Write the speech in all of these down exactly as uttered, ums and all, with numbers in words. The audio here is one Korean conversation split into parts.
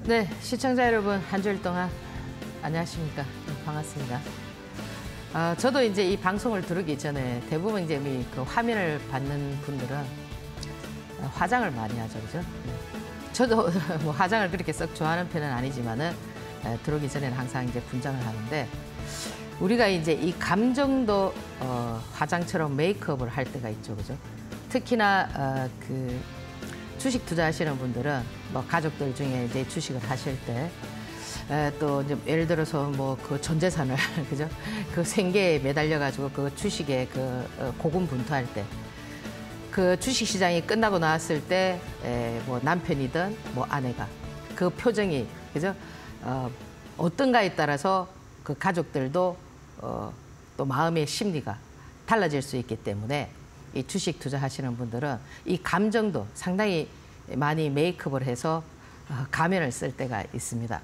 네, 시청자 여러분, 한 주일 동안 안녕하십니까? 네, 반갑습니다. 어, 저도 이제 이 방송을 들으기 전에 대부분 이제 그 화면을 받는 분들은 화장을 많이 하죠, 그죠? 네. 저도 뭐 화장을 그렇게 썩 좋아하는 편은 아니지만은 에, 들어오기 전에는 항상 이제 분장을 하는데, 우리가 이제 이 감정도 어, 화장처럼 메이크업을 할 때가 있죠, 그죠? 특히나 어, 그 주식 투자하시는 분들은 뭐 가족들 중에 이제 주식을 하실 때 또 이제 예를 들어서 뭐 그 전 재산을 그죠? 그 생계에 매달려 가지고 그 주식에 그 고군분투할 때, 그 주식 시장이 끝나고 나왔을 때 뭐 남편이든 뭐 아내가 그 표정이 그죠? 어, 어떤가에 따라서 그 가족들도 어, 또 마음의 심리가 달라질 수 있기 때문에 이 주식 투자하시는 분들은 이 감정도 상당히 많이 메이크업을 해서 가면을 쓸 때가 있습니다.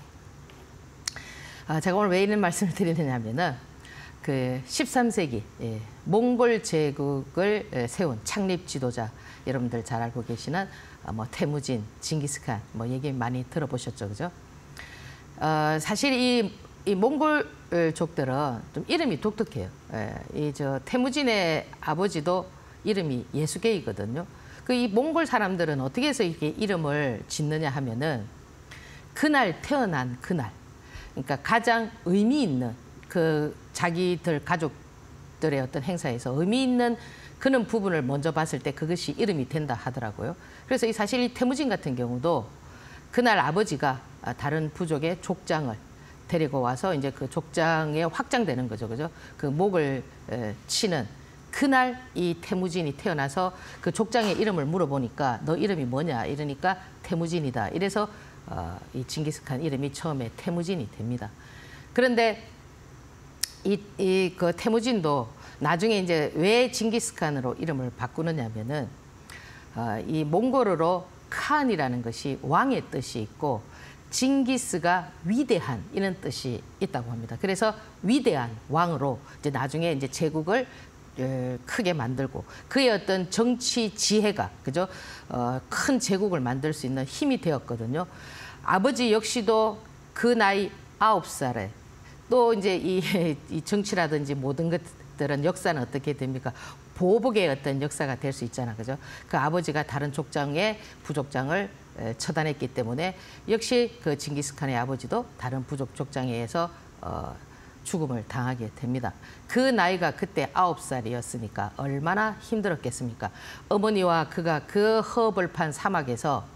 제가 오늘 왜 이런 말씀을 드리느냐면은 그 십삼 세기 예, 몽골 제국을 세운 창립 지도자, 여러분들 잘 알고 계시는 뭐 태무진, 징기스칸 뭐 얘기 많이 들어보셨죠, 그죠? 어, 사실 이, 이 몽골족들은 좀 이름이 독특해요. 예, 이 저 태무진의 아버지도 이름이 예수게이거든요. 그 이 몽골 사람들은 어떻게 해서 이렇게 이름을 짓느냐 하면은 그날 태어난 그날, 그러니까 가장 의미 있는 그 자기들 가족들의 어떤 행사에서 의미 있는 그런 부분을 먼저 봤을 때 그것이 이름이 된다 하더라고요. 그래서 이 사실 이 태무진 같은 경우도 그날 아버지가 다른 부족의 족장을 데리고 와서 이제 그 족장에 확장되는 거죠, 그죠? 그 목을 치는 그날 이 태무진이 태어나서 그 족장의 이름을 물어보니까 너 이름이 뭐냐 이러니까 태무진이다. 이래서 어, 이 징기스칸 이름이 처음에 태무진이 됩니다. 그런데 이, 이 그 태무진도 나중에 이제 왜 징기스칸으로 이름을 바꾸느냐면은 어, 이 몽골어로 칸이라는 것이 왕의 뜻이 있고 징기스가 위대한 이런 뜻이 있다고 합니다. 그래서 위대한 왕으로 이제 나중에 이제 제국을 크게 만들고 그의 어떤 정치 지혜가 그죠? 어, 큰 제국을 만들 수 있는 힘이 되었거든요. 아버지 역시도 그 나이 아홉 살에 또 이제 이, 이 정치라든지 모든 것들은 역사는 어떻게 됩니까? 보복의 어떤 역사가 될 수 있잖아, 그죠? 그 아버지가 다른 족장의 부족장을 처단했기 때문에 역시 그 징기스칸의 아버지도 다른 부족 족장에 의해서 어, 죽음을 당하게 됩니다. 그 나이가 그때 아홉 살이었으니까 얼마나 힘들었겠습니까? 어머니와 그가 그 허벌판 사막에서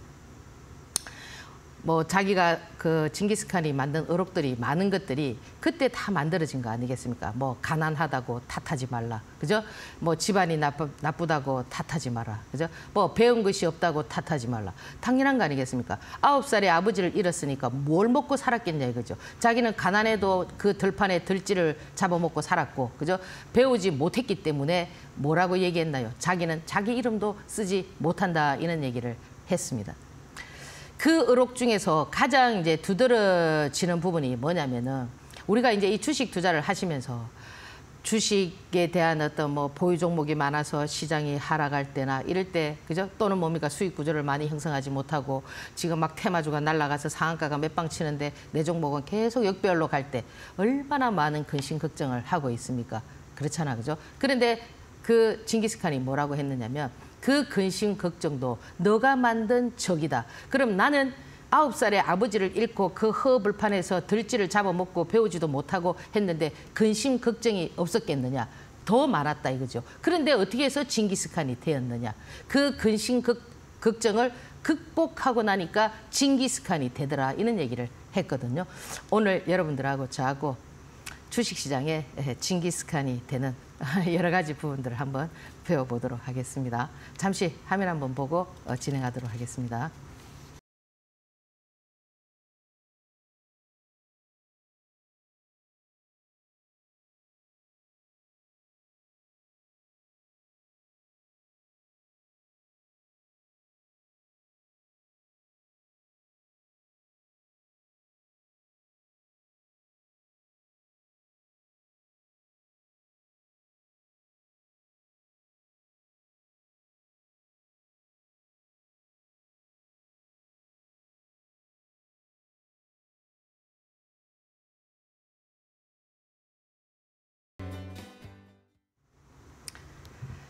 뭐 자기가 그 징기스칸이 만든 어록들이 많은 것들이 그때 다 만들어진 거 아니겠습니까? 뭐 가난하다고 탓하지 말라, 그죠? 뭐 집안이 나쁘, 나쁘다고 탓하지 마라, 그죠? 뭐 배운 것이 없다고 탓하지 말라. 당연한 거 아니겠습니까? 아홉 살에 아버지를 잃었으니까 뭘 먹고 살았겠냐 이거죠. 자기는 가난해도 그 들판에 들쥐를 잡아먹고 살았고, 그죠? 배우지 못했기 때문에 뭐라고 얘기했나요? 자기는 자기 이름도 쓰지 못한다 이런 얘기를 했습니다. 그 의록 중에서 가장 이제 두드러지는 부분이 뭐냐면은 우리가 이제 이 주식 투자를 하시면서 주식에 대한 어떤 뭐 보유 종목이 많아서 시장이 하락할 때나 이럴 때 그죠? 또는 뭡니까 수익 구조를 많이 형성하지 못하고 지금 막 테마주가 날아가서 상한가가 몇 방 치는데 내 종목은 계속 역배열로 갈 때 얼마나 많은 근심 걱정을 하고 있습니까? 그렇잖아, 그죠? 그런데 그 징기스칸이 뭐라고 했느냐면 그 근심 걱정도 너가 만든 적이다. 그럼 나는 아홉 살에 아버지를 잃고 그 허벌판에서 들쥐를 잡아먹고 배우지도 못하고 했는데 근심 걱정이 없었겠느냐? 더 많았다 이거죠. 그런데 어떻게 해서 징기스칸이 되었느냐? 그 근심 걱, 걱정을 극복하고 나니까 징기스칸이 되더라 이런 얘기를 했거든요. 오늘 여러분들하고 저하고 주식시장에 징기스칸이 되는 여러 가지 부분들을 한번 배워보도록 하겠습니다. 잠시 화면 한번 보고 진행하도록 하겠습니다.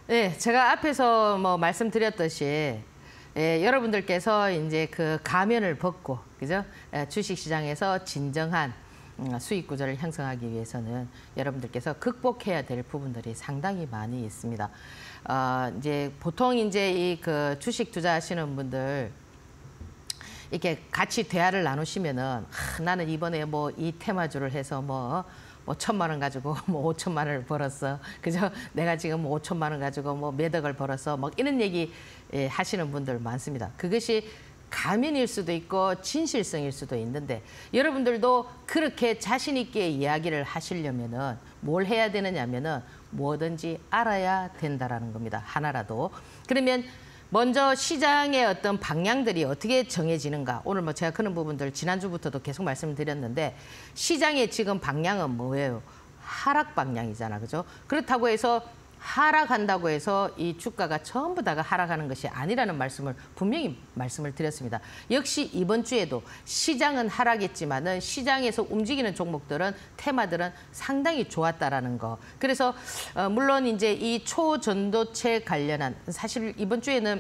네, 제가 앞에서 뭐 말씀드렸듯이 예, 여러분들께서 이제 그 가면을 벗고 그죠? 예, 주식시장에서 진정한 음, 수익 구조를 형성하기 위해서는 여러분들께서 극복해야 될 부분들이 상당히 많이 있습니다. 어, 이제 보통 이제 이 그 주식 투자하시는 분들 이렇게 같이 대화를 나누시면은 아, 나는 이번에 뭐 이 테마주를 해서 뭐 뭐 천만 원 가지고 뭐 오천만 원을 벌었어. 그죠? 내가 지금 뭐 오천만 원 가지고 뭐 몇 억을 벌었어. 뭐 이런 얘기 예, 하시는 분들 많습니다. 그것이 가면일 수도 있고 진실성일 수도 있는데 여러분들도 그렇게 자신 있게 이야기를 하시려면은 뭘 해야 되느냐면은 뭐든지 알아야 된다라는 겁니다. 하나라도. 그러면 먼저 시장의 어떤 방향들이 어떻게 정해지는가. 오늘 뭐 제가 그런 부분들 지난주부터도 계속 말씀드렸는데 시장의 지금 방향은 뭐예요? 하락 방향이잖아. 그죠? 그렇다고 해서 하락한다고 해서 이 주가가 전부 다가 하락하는 것이 아니라는 말씀을 분명히 말씀을 드렸습니다. 역시 이번 주에도 시장은 하락했지만은 시장에서 움직이는 종목들은 테마들은 상당히 좋았다라는 거. 그래서 어 물론 이제 이 초전도체 관련한 사실 이번 주에는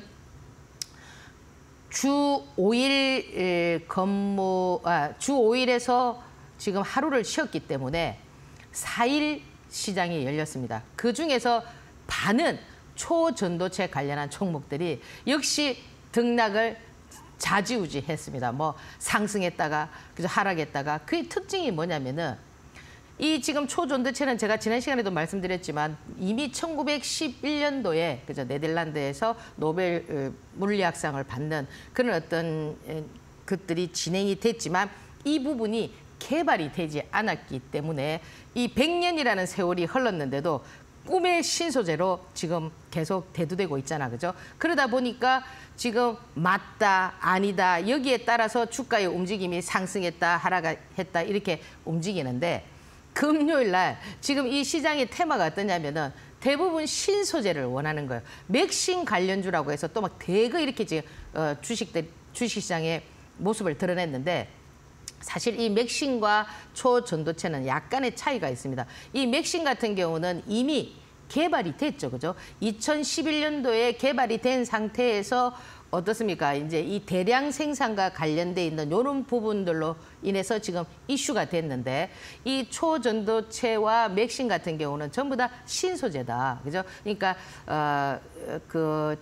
주 오 일 근무 아, 주 오 일에서 지금 하루를 쉬었기 때문에 사 일 시장이 열렸습니다. 그중에서 반은 초전도체 관련한 종목들이 역시 등락을 좌지우지했습니다. 뭐 상승했다가 그저 하락했다가 그 특징이 뭐냐면은 이 지금 초전도체는 제가 지난 시간에도 말씀드렸지만 이미 천구백십일 년도에 그저 네덜란드에서 노벨 물리학상을 받는 그런 어떤 것들이 진행이 됐지만 이 부분이 개발이 되지 않았기 때문에 이 백 년이라는 세월이 흘렀는데도 꿈의 신소재로 지금 계속 대두되고 있잖아. 그죠? 그러다 보니까 지금 맞다, 아니다 여기에 따라서 주가의 움직임이 상승했다, 하락했다 이렇게 움직이는데 금요일 날 지금 이 시장의 테마가 어떠냐면은 대부분 신소재를 원하는 거예요. 맥신 관련주라고 해서 또 막 대거 이렇게 지금 어, 주식들, 주식시장의 모습을 드러냈는데 사실 이 맥신과 초전도체는 약간의 차이가 있습니다. 이 맥신 같은 경우는 이미 개발이 됐죠. 그죠? 이천십일 년도에 개발이 된 상태에서 어떻습니까? 이제 이 대량 생산과 관련돼 있는 이런 부분들로 인해서 지금 이슈가 됐는데 이 초전도체와 맥신 같은 경우는 전부 다 신소재다. 그죠? 그러니까 어, 그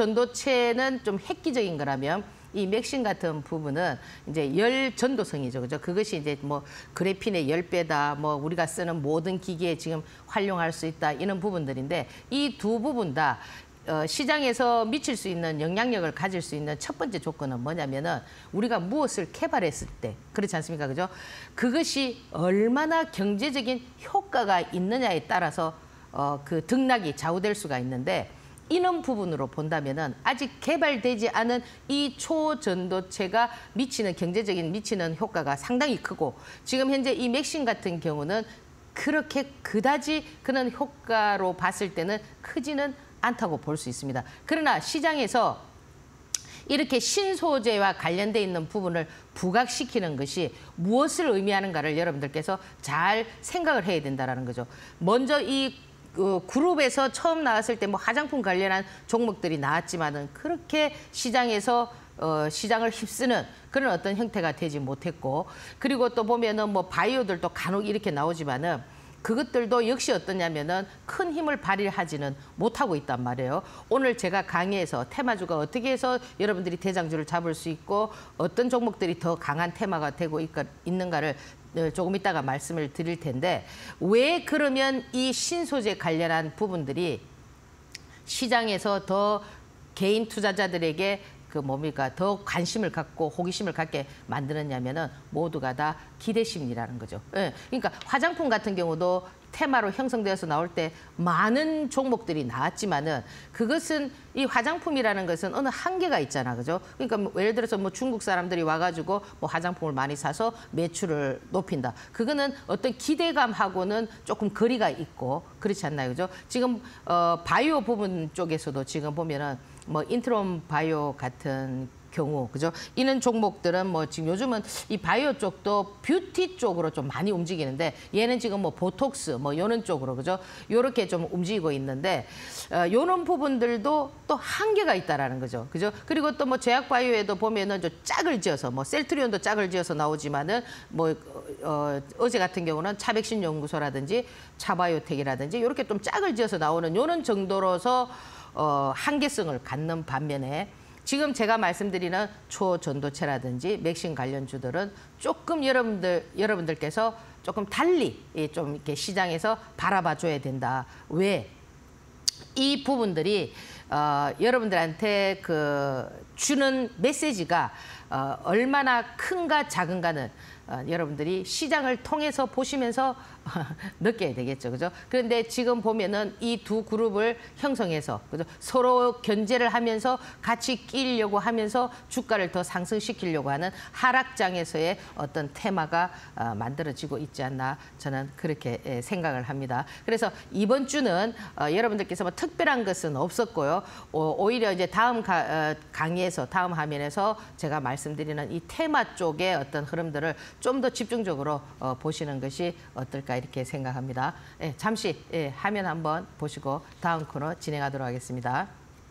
초전도체는 좀 획기적인 거라면 이 맥신 같은 부분은 이제 열 전도성이죠. 그죠? 그것이 이제 뭐 그래핀의 열 배다, 뭐 우리가 쓰는 모든 기기에 지금 활용할 수 있다, 이런 부분들인데 이 두 부분 다 어, 시장에서 미칠 수 있는 영향력을 가질 수 있는 첫 번째 조건은 뭐냐면은 우리가 무엇을 개발했을 때, 그렇지 않습니까? 그죠? 그것이 얼마나 경제적인 효과가 있느냐에 따라서 어, 그 등락이 좌우될 수가 있는데 이런 부분으로 본다면은 아직 개발되지 않은 이 초전도체가 미치는 경제적인 미치는 효과가 상당히 크고 지금 현재 이 맥신 같은 경우는 그렇게 그다지 그런 효과로 봤을 때는 크지는 않다고 볼 수 있습니다. 그러나 시장에서 이렇게 신소재와 관련돼 있는 부분을 부각시키는 것이 무엇을 의미하는가를 여러분들께서 잘 생각을 해야 된다는 거죠. 먼저 이 그 그룹에서 처음 나왔을 때 뭐 화장품 관련한 종목들이 나왔지만은 그렇게 시장에서 어, 시장을 휩쓰는 그런 어떤 형태가 되지 못했고 그리고 또 보면은 뭐 바이오들도 간혹 이렇게 나오지만은 그것들도 역시 어떠냐면은 큰 힘을 발휘하지는 못하고 있단 말이에요. 오늘 제가 강의에서 테마주가 어떻게 해서 여러분들이 대장주를 잡을 수 있고 어떤 종목들이 더 강한 테마가 되고 있는가를 조금 이따가 말씀을 드릴 텐데 왜 그러면 이 신소재 관련한 부분들이 시장에서 더 개인 투자자들에게 그 뭡니까 더 관심을 갖고 호기심을 갖게 만드느냐면은 모두가 다 기대심이라는 거죠. 예, 그러니까 화장품 같은 경우도 테마로 형성되어서 나올 때 많은 종목들이 나왔지만은 그것은 이 화장품이라는 것은 어느 한계가 있잖아, 그죠? 그러니까 뭐 예를 들어서 뭐 중국 사람들이 와가지고 뭐 화장품을 많이 사서 매출을 높인다. 그거는 어떤 기대감하고는 조금 거리가 있고 그렇지 않나요, 그죠? 지금 어, 바이오 부분 쪽에서도 지금 보면은 뭐 인트론 바이오 같은 경우, 그죠? 이런 종목들은 뭐 지금 요즘은 이 바이오 쪽도 뷰티 쪽으로 좀 많이 움직이는데 얘는 지금 뭐 보톡스 뭐 요런 쪽으로, 그죠? 요렇게 좀 움직이고 있는데 어, 요런 부분들도 또 한계가 있다라는 거죠, 그죠? 그리고 또 뭐 제약 바이오에도 보면은 저 짝을 지어서 뭐 셀트리온도 짝을 지어서 나오지만은 뭐 어, 어제 같은 경우는 차백신 연구소라든지 차바이오텍이라든지 이렇게 좀 짝을 지어서 나오는 요런 정도로서 어, 한계성을 갖는 반면에 지금 제가 말씀드리는 초전도체라든지 맥신 관련주들은 조금 여러분들, 여러분들께서 조금 달리 좀 이렇게 시장에서 바라봐줘야 된다. 왜? 이 부분들이 어, 여러분들한테 그 주는 메시지가 어, 얼마나 큰가 작은가는 어, 여러분들이 시장을 통해서 보시면서 느껴야 되겠죠, 그죠? 그런데 지금 보면은 이 두 그룹을 형성해서, 그죠? 서로 견제를 하면서 같이 끼려고 하면서 주가를 더 상승시키려고 하는 하락장에서의 어떤 테마가 어, 만들어지고 있지 않나 저는 그렇게 예, 생각을 합니다. 그래서 이번 주는 어, 여러분들께서 뭐 특별한 것은 없었고요. 어, 오히려 이제 다음 가, 어, 강의에서 다음 화면에서 제가 말씀드리는 이 테마 쪽의 어떤 흐름들을 좀 더 집중적으로 어, 보시는 것이 어떨까 이렇게 생각합니다. 예, 잠시 예, 화면 한번 보시고 다음 코너 진행하도록 하겠습니다.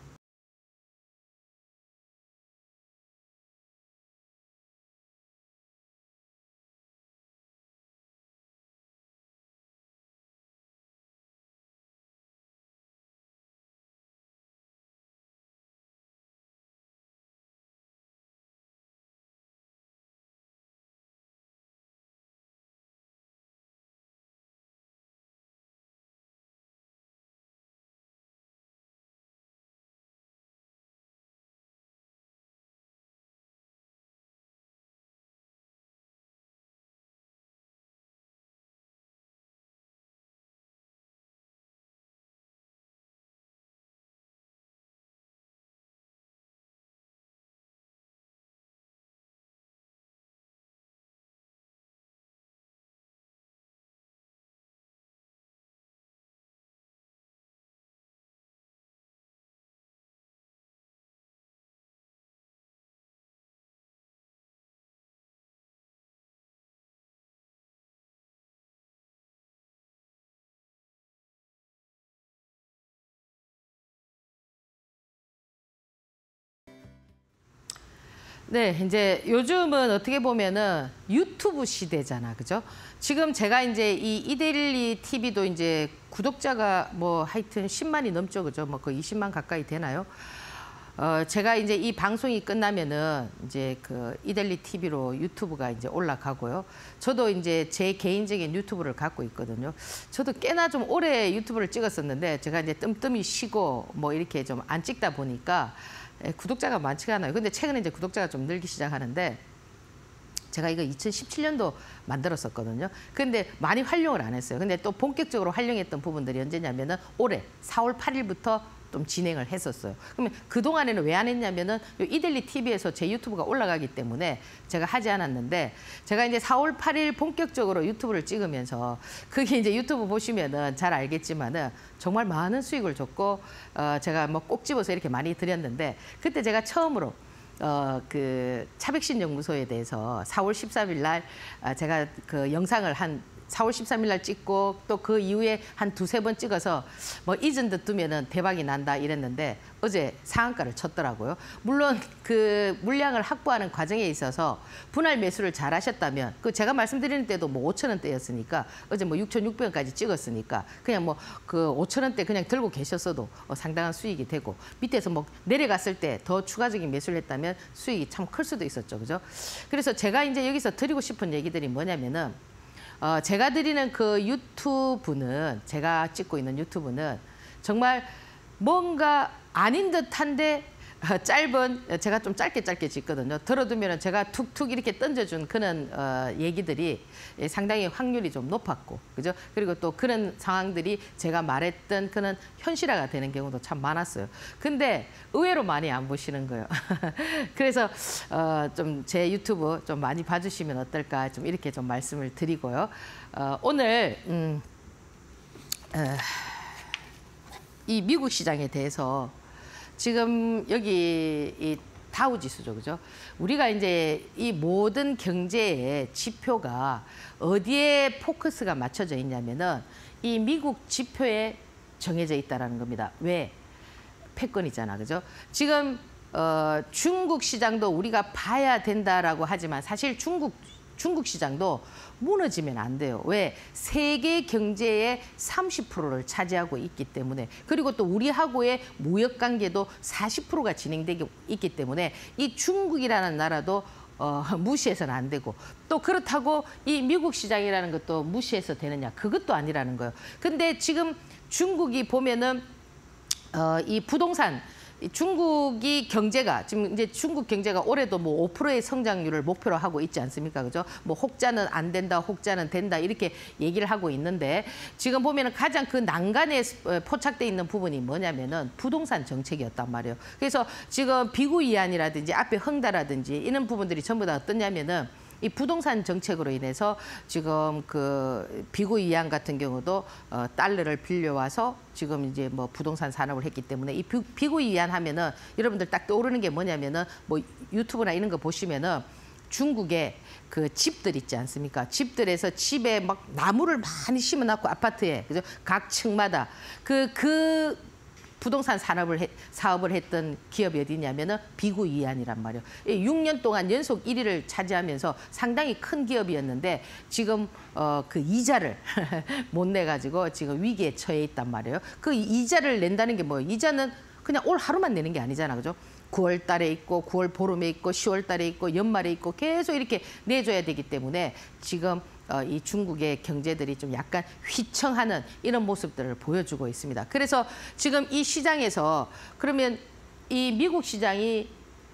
네, 이제 요즘은 어떻게 보면은 유튜브 시대잖아, 그죠? 지금 제가 이제 이 이데일리 티비도 이제 구독자가 뭐 하여튼 십만이 넘죠, 그죠? 뭐 거의 이십만 가까이 되나요? 어, 제가 이제 이 방송이 끝나면은 이제 그 이데일리 티비로 유튜브가 이제 올라가고요. 저도 이제 제 개인적인 유튜브를 갖고 있거든요. 저도 꽤나 좀 오래 유튜브를 찍었었는데 제가 이제 뜸뜸이 쉬고 뭐 이렇게 좀 안 찍다 보니까 구독자가 많지가 않아요. 근데 최근에 이제 구독자가 좀 늘기 시작하는데 제가 이거 이천십칠 년도 만들었었거든요. 근데 많이 활용을 안 했어요. 근데 또 본격적으로 활용했던 부분들이 언제냐면은 올해 사월 팔일부터 좀 진행을 했었어요. 그러면 그동안에는 왜 안 했냐면은 이데일리 티비에서 제 유튜브가 올라가기 때문에 제가 하지 않았는데 제가 이제 사월 팔일 본격적으로 유튜브를 찍으면서 그게 이제 유튜브 보시면은 잘 알겠지만은 정말 많은 수익을 줬고 어 제가 뭐 꼭 집어서 이렇게 많이 드렸는데 그때 제가 처음으로 어, 그 차백신 연구소에 대해서 사월 십삼일 날 제가 그 영상을 한 사월 십삼일 날 찍고 또 그 이후에 한 두세 번 찍어서 뭐 잊은 듯 두면은 대박이 난다 이랬는데 어제 상한가를 쳤더라고요. 물론 그 물량을 확보하는 과정에 있어서 분할 매수를 잘 하셨다면 그 제가 말씀드리는 때도 뭐 오천 원대였으니까 어제 뭐 육천육백 원까지 찍었으니까 그냥 뭐 그 오천 원대 그냥 들고 계셨어도 상당한 수익이 되고 밑에서 뭐 내려갔을 때 더 추가적인 매수를 했다면 수익이 참 클 수도 있었죠. 그죠? 그래서 제가 이제 여기서 드리고 싶은 얘기들이 뭐냐면은 어, 제가 드리는 그 유튜브는 제가 찍고 있는 유튜브는 정말 뭔가 아닌 듯한데 어, 짧은 제가 좀 짧게 짧게 찍거든요. 들어두면 제가 툭툭 이렇게 던져준 그런 어, 얘기들이 상당히 확률이 좀 높았고, 그죠? 그리고 또 그런 상황들이 제가 말했던 그런 현실화가 되는 경우도 참 많았어요. 근데 의외로 많이 안 보시는 거예요. 그래서 어, 좀 제 유튜브 좀 많이 봐주시면 어떨까 좀 이렇게 좀 말씀을 드리고요. 어, 오늘 음, 어, 이 미국 시장에 대해서. 지금 여기 이 다우 지수죠, 그죠? 우리가 이제 이 모든 경제의 지표가 어디에 포커스가 맞춰져 있냐면은 이 미국 지표에 정해져 있다라는 겁니다. 왜? 패권이잖아, 그죠? 지금 어, 중국 시장도 우리가 봐야 된다라고 하지만 사실 중국 중국 시장도 무너지면 안 돼요. 왜? 세계 경제의 삼십 퍼센트를 차지하고 있기 때문에, 그리고 또 우리하고의 무역 관계도 사십 퍼센트가 진행되고 있기 때문에 이 중국이라는 나라도 어, 무시해서는 안 되고, 또 그렇다고 이 미국 시장이라는 것도 무시해서 되느냐? 그것도 아니라는 거예요. 근데 지금 중국이 보면은 어, 이 부동산, 중국이 경제가 지금 이제 중국 경제가 올해도 뭐 오 퍼센트의 성장률을 목표로 하고 있지 않습니까? 그죠? 뭐 혹자는 안 된다, 혹자는 된다 이렇게 얘기를 하고 있는데, 지금 보면은 가장 그 난간에 포착돼 있는 부분이 뭐냐면은 부동산 정책이었단 말이에요. 그래서 지금 비구 이안이라든지 앞에 흥다라든지 이런 부분들이 전부 다 어떠냐면은 이 부동산 정책으로 인해서 지금 그 비구 이안 같은 경우도 어, 달러를 빌려와서 지금 이제 뭐 부동산 산업을 했기 때문에 이 비, 비구 이안 하면은 여러분들 딱 떠오르는 게 뭐냐면은 뭐 유튜브나 이런 거 보시면은 중국에 그 집들 있지 않습니까? 집들에서 집에 막 나무를 많이 심어놨고 아파트에, 그죠? 각 층마다 그 그 부동산 산업을 해, 사업을 했던 기업이 어디냐면은 비구 이안이란 말이에요. 육 년 동안 연속 일 위를 차지하면서 상당히 큰 기업이었는데 지금 어, 그 이자를 못 내가지고 지금 위기에 처해 있단 말이에요. 그 이자를 낸다는 게 뭐예요? 이자는 그냥 올 하루만 내는 게 아니잖아, 그죠? 구월 달에 있고 구월 보름에 있고 시월 달에 있고 연말에 있고 계속 이렇게 내줘야 되기 때문에 지금 어, 이 중국의 경제들이 좀 약간 휘청하는 이런 모습들을 보여주고 있습니다. 그래서 지금 이 시장에서 그러면 이 미국 시장이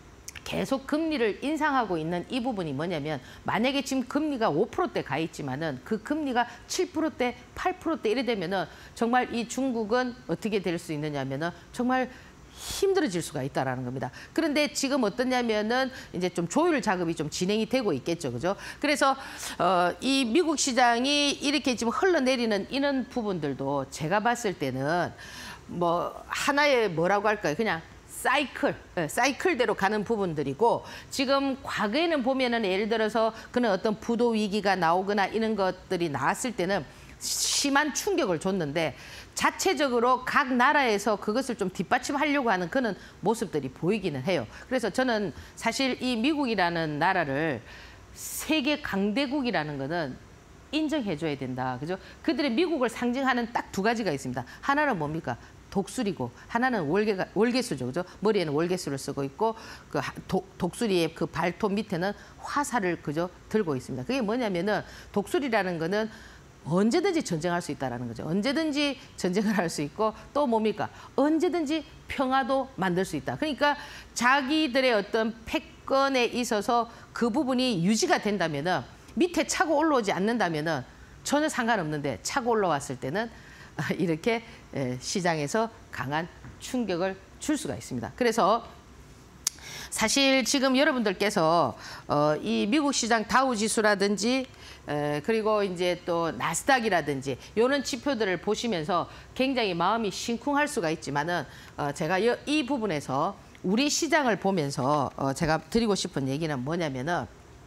계속 금리를 인상하고 있는 이 부분이 뭐냐면, 만약에 지금 금리가 오 퍼센트대 가 있지만은 그 금리가 칠 퍼센트대, 팔 퍼센트대 이래 되면은 정말 이 중국은 어떻게 될 수 있느냐면은 정말 힘들어질 수가 있다라는 겁니다. 그런데 지금 어떠냐면은 이제 좀 조율 작업이 좀 진행이 되고 있겠죠, 그죠? 그래서 어, 이 미국 시장이 이렇게 지금 흘러내리는 이런 부분들도 제가 봤을 때는 뭐 하나의 뭐라고 할까요? 그냥 사이클, 사이클대로 가는 부분들이고, 지금 과거에는 보면은 예를 들어서 그런 어떤 부도 위기가 나오거나 이런 것들이 나왔을 때는 심한 충격을 줬는데 자체적으로 각 나라에서 그것을 좀 뒷받침하려고 하는 그런 모습들이 보이기는 해요. 그래서 저는 사실 이 미국이라는 나라를 세계 강대국이라는 거는 인정해줘야 된다, 그죠? 그들의 미국을 상징하는 딱 두 가지가 있습니다. 하나는 뭡니까? 독수리고, 하나는 월개가, 월개수죠, 그죠? 머리에는 월개수를 쓰고 있고 그 독, 독수리의 그 발톱 밑에는 화살을 그죠 들고 있습니다. 그게 뭐냐면은 독수리라는 거는 언제든지 전쟁할 수 있다는 거죠. 언제든지 전쟁을 할 수 있고, 또 뭡니까? 언제든지 평화도 만들 수 있다. 그러니까 자기들의 어떤 패권에 있어서 그 부분이 유지가 된다면은, 밑에 차고 올라오지 않는다면은 전혀 상관없는데 차고 올라왔을 때는 이렇게 시장에서 강한 충격을 줄 수가 있습니다. 그래서 사실 지금 여러분들께서 어, 이 미국 시장 다우 지수라든지 에, 그리고 이제 또 나스닥이라든지 이런 지표들을 보시면서 굉장히 마음이 심쿵할 수가 있지만은 어, 제가 여, 이 부분에서 우리 시장을 보면서 어, 제가 드리고 싶은 얘기는 뭐냐면은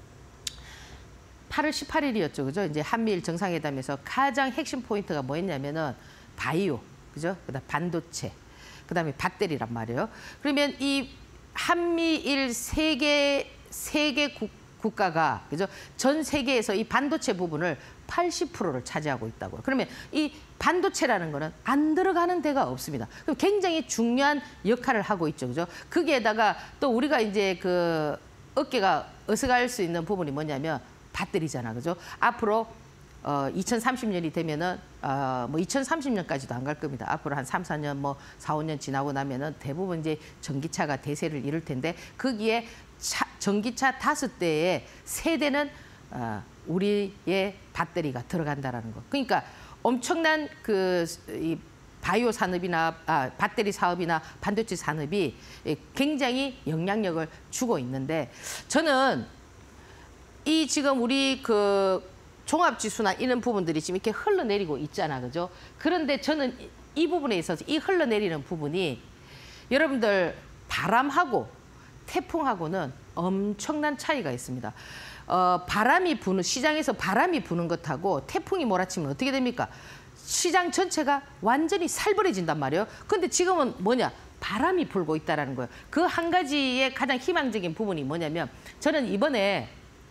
팔월 십팔일이었죠, 그죠? 이제 한미일 정상회담에서 가장 핵심 포인트가 뭐였냐면은 바이오, 그죠? 그다음 반도체, 그다음에 배터리란 말이에요. 그러면 이 한미일 세계 세계 국, 국가가 그죠? 전 세계에서 이 반도체 부분을 팔십 퍼센트를 차지하고 있다고요. 그러면 이 반도체라는 거는 안 들어가는 데가 없습니다. 그럼 굉장히 중요한 역할을 하고 있죠, 그죠? 거기에다가 또 우리가 이제 그 어깨가 어색할 수 있는 부분이 뭐냐면 배터리잖아, 그죠? 앞으로 어, 이천삼십 년이 되면은 어, 뭐 이천삼십 년까지도 안 갈 겁니다. 앞으로 한 삼, 사 년, 뭐 사, 오 년 지나고 나면은 대부분 이제 전기차가 대세를 이룰 텐데, 거기에 차, 전기차 다섯 대에 세 대는 어, 우리의 배터리가 들어간다라는 거. 그러니까 엄청난 그 이 바이오 산업이나 아, 배터리 사업이나 반도체 산업이 굉장히 영향력을 주고 있는데, 저는 이 지금 우리 그 종합지수나 이런 부분들이 지금 이렇게 흘러내리고 있잖아, 그죠? 그런데 저는 이 부분에 있어서 이 흘러내리는 부분이 여러분들 바람하고 태풍하고는 엄청난 차이가 있습니다. 어, 바람이 부는 시장에서 바람이 부는 것하고 태풍이 몰아치면 어떻게 됩니까? 시장 전체가 완전히 살벌해진단 말이에요. 근데 지금은 뭐냐? 바람이 불고 있다는 거예요. 그 한 가지의 가장 희망적인 부분이 뭐냐면 저는 이번에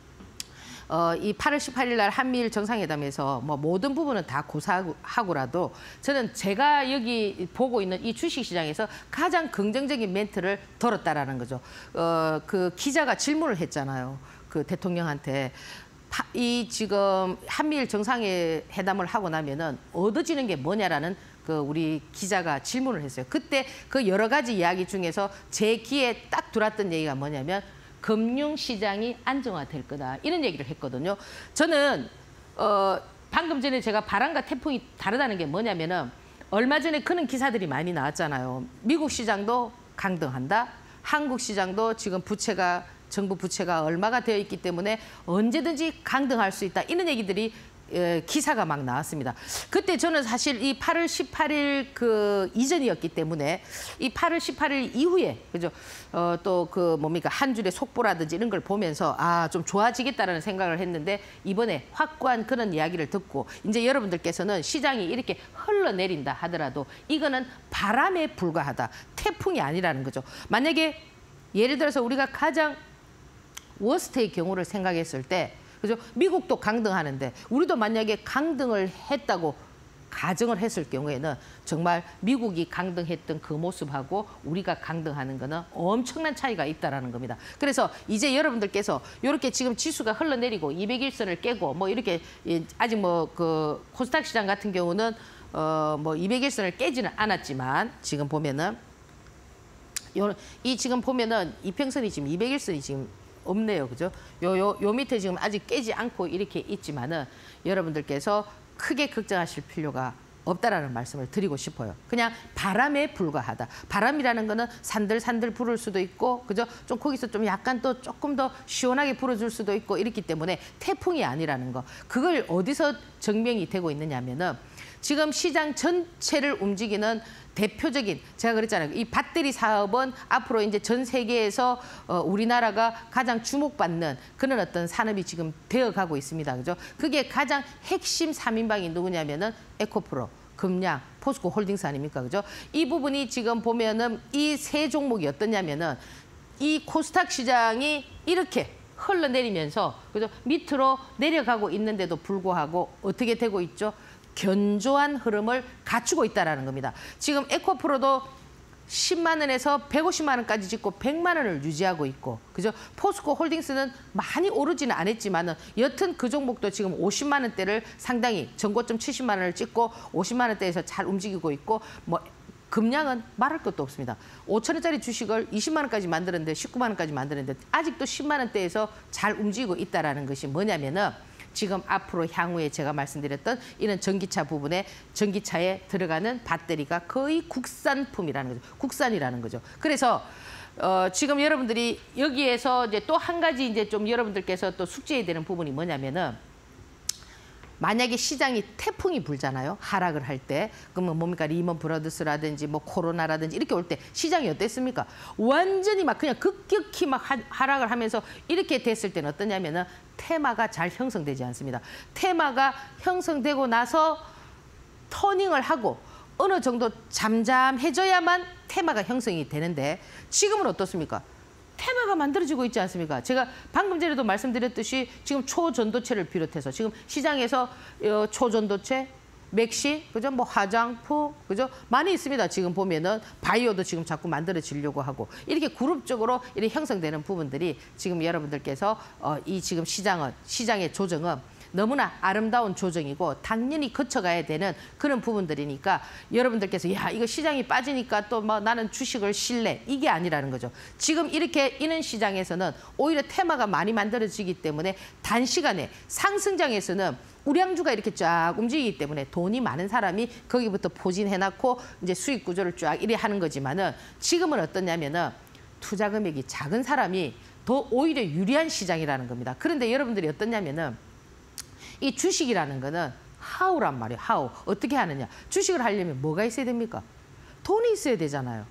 어, 이 팔월 십팔일 날 한미일 정상회담에서 뭐 모든 부분은 다 고사하고라도 저는 제가 여기 보고 있는 이 주식시장에서 가장 긍정적인 멘트를 들었다라는 거죠. 어, 그 기자가 질문을 했잖아요. 그 대통령한테. 이 지금 한미일 정상회담을 하고 나면은 얻어지는 게 뭐냐라는 그 우리 기자가 질문을 했어요. 그때 그 여러 가지 이야기 중에서 제 귀에 딱 들어왔던 얘기가 뭐냐면 금융시장이 안정화될 거다. 이런 얘기를 했거든요. 저는 어, 방금 전에 제가 바람과 태풍이 다르다는 게 뭐냐면은 얼마 전에 그런 기사들이 많이 나왔잖아요. 미국 시장도 강등한다. 한국 시장도 지금 부채가 정부 부채가 얼마가 되어 있기 때문에 언제든지 강등할 수 있다. 이런 얘기들이 기사가 막 나왔습니다. 그때 저는 사실 이 팔월 십팔일 그 이전이었기 때문에 이 팔월 십팔일 이후에 그죠? 어, 또 그 뭡니까 한 줄의 속보라든지 이런 걸 보면서 아, 좀 좋아지겠다라는 생각을 했는데 이번에 확고한 그런 이야기를 듣고 이제 여러분들께서는 시장이 이렇게 흘러내린다 하더라도 이거는 바람에 불과하다. 태풍이 아니라는 거죠. 만약에 예를 들어서 우리가 가장 워스트의 경우를 생각했을 때 그죠? 미국도 강등하는데 우리도 만약에 강등을 했다고 가정을 했을 경우에는 정말 미국이 강등했던 그 모습하고 우리가 강등하는 거는 엄청난 차이가 있다라는 겁니다. 그래서 이제 여러분들께서 이렇게 지금 지수가 흘러내리고 이백일선을 깨고 뭐 이렇게 아직 뭐 그 코스닥 시장 같은 경우는 어 뭐 이백일선을 깨지는 않았지만 지금 보면은 요, 이 지금 보면은 이평선이 지금 이백일선이 지금 없네요. 그죠? 요, 요, 요 밑에 지금 아직 깨지 않고 이렇게 있지만은 여러분들께서 크게 걱정하실 필요가 없다라는 말씀을 드리고 싶어요. 그냥 바람에 불과하다. 바람이라는 거는 산들산들 불을 수도 있고, 그죠? 좀 거기서 좀 약간 또 조금 더 시원하게 불어줄 수도 있고 이렇기 때문에 태풍이 아니라는 거. 그걸 어디서 증명이 되고 있느냐면은 지금 시장 전체를 움직이는 대표적인 제가 그랬잖아요. 이 배터리 사업은 앞으로 이제 전 세계에서 어, 우리나라가 가장 주목받는 그런 어떤 산업이 지금 되어가고 있습니다. 그죠? 그게 가장 핵심 삼 인방이 누구냐면은 에코프로, 금양, 포스코 홀딩스 아닙니까? 그죠? 이 부분이 지금 보면은 이 세 종목이 어떠냐면은 이 코스닥 시장이 이렇게 흘러내리면서 그죠? 밑으로 내려가고 있는데도 불구하고 어떻게 되고 있죠? 견조한 흐름을 갖추고 있다는 겁니다. 지금 에코프로도 십만 원에서 백오십만 원까지 찍고 백만 원을 유지하고 있고, 그죠? 포스코 홀딩스는 많이 오르지는 않았지만은 여튼 그 종목도 지금 오십만 원대를 상당히 전고점 칠십만 원을 찍고 오십만 원대에서 잘 움직이고 있고, 뭐 금양은 말할 것도 없습니다. 오천 원짜리 주식을 이십만 원까지 만드는데 십구만 원까지 만드는데 아직도 십만 원대에서 잘 움직이고 있다는 것이 뭐냐면은 지금 앞으로 향후에 제가 말씀드렸던 이런 전기차 부분에 전기차에 들어가는 배터리가 거의 국산품이라는 거죠. 국산이라는 거죠. 그래서 어, 지금 여러분들이 여기에서 이제 또 한 가지 이제 좀 여러분들께서 또 숙지해야 되는 부분이 뭐냐면은 만약에 시장이 태풍이 불잖아요. 하락을 할 때. 그러면 뭡니까? 리먼 브러더스라든지 뭐 코로나라든지 이렇게 올 때 시장이 어땠습니까? 완전히 막 그냥 급격히 막 하락을 하면서 이렇게 됐을 때는 어떠냐면은 테마가 잘 형성되지 않습니다. 테마가 형성되고 나서 터닝을 하고 어느 정도 잠잠해져야만 테마가 형성이 되는데 지금은 어떻습니까? 테마가 만들어지고 있지 않습니까? 제가 방금 전에도 말씀드렸듯이 지금 초전도체를 비롯해서 지금 시장에서 초전도체, 맥시, 그죠? 뭐 화장품, 그죠? 많이 있습니다. 지금 보면은 바이오도 지금 자꾸 만들어지려고 하고 이렇게 그룹적으로 이렇게 형성되는 부분들이 지금 여러분들께서 어, 이 지금 시장은 시장의 조정은 너무나 아름다운 조정이고 당연히 거쳐가야 되는 그런 부분들이니까 여러분들께서 야 이거 시장이 빠지니까 또 뭐 나는 주식을 실래 이게 아니라는 거죠. 지금 이렇게 이런 시장에서는 오히려 테마가 많이 만들어지기 때문에 단시간에 상승장에서는 우량주가 이렇게 쫙 움직이기 때문에 돈이 많은 사람이 거기부터 포진해놨고 이제 수익 구조를 쫙 이래 하는 거지만은 지금은 어떠냐면은 투자 금액이 작은 사람이 더 오히려 유리한 시장이라는 겁니다. 그런데 여러분들이 어떠냐면은 이 주식이라는 거는 하우란 말이에요. 하우. 어떻게 하느냐. 주식을 하려면 뭐가 있어야 됩니까? 돈이 있어야 되잖아요.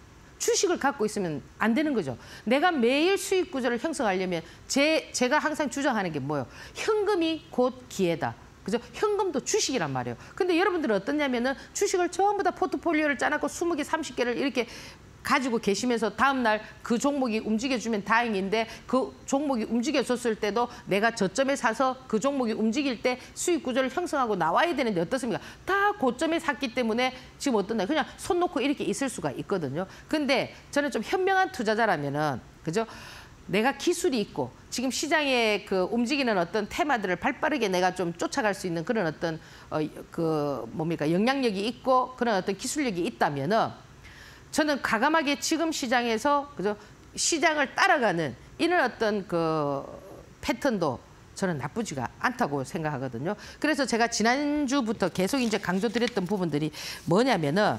주식을 갖고 있으면 안 되는 거죠. 내가 매일 수익 구조를 형성하려면 제, 제가 항상 주장하는 게 뭐예요? 현금이 곧 기회다. 그죠? 현금도 주식이란 말이에요. 근데 여러분들은 어떠냐면은 주식을 전부 다 포트폴리오를 짜놓고 스무 개, 삼십 개를 이렇게 가지고 계시면서 다음날 그 종목이 움직여주면 다행인데 그 종목이 움직여줬을 때도 내가 저점에 사서 그 종목이 움직일 때 수익 구조를 형성하고 나와야 되는데 어떻습니까? 다 고점에 샀기 때문에 지금 어떠냐? 그냥 손 놓고 이렇게 있을 수가 있거든요. 근데 저는 좀 현명한 투자자라면은, 그죠? 내가 기술이 있고 지금 시장에 그 움직이는 어떤 테마들을 발빠르게 내가 좀 쫓아갈 수 있는 그런 어떤 어, 그 뭡니까? 영향력이 있고 그런 어떤 기술력이 있다면은 저는 과감하게 지금 시장에서 그죠? 시장을 따라가는 이런 어떤 그 패턴도 저는 나쁘지가 않다고 생각하거든요. 그래서 제가 지난주부터 계속 이제 강조드렸던 부분들이 뭐냐면은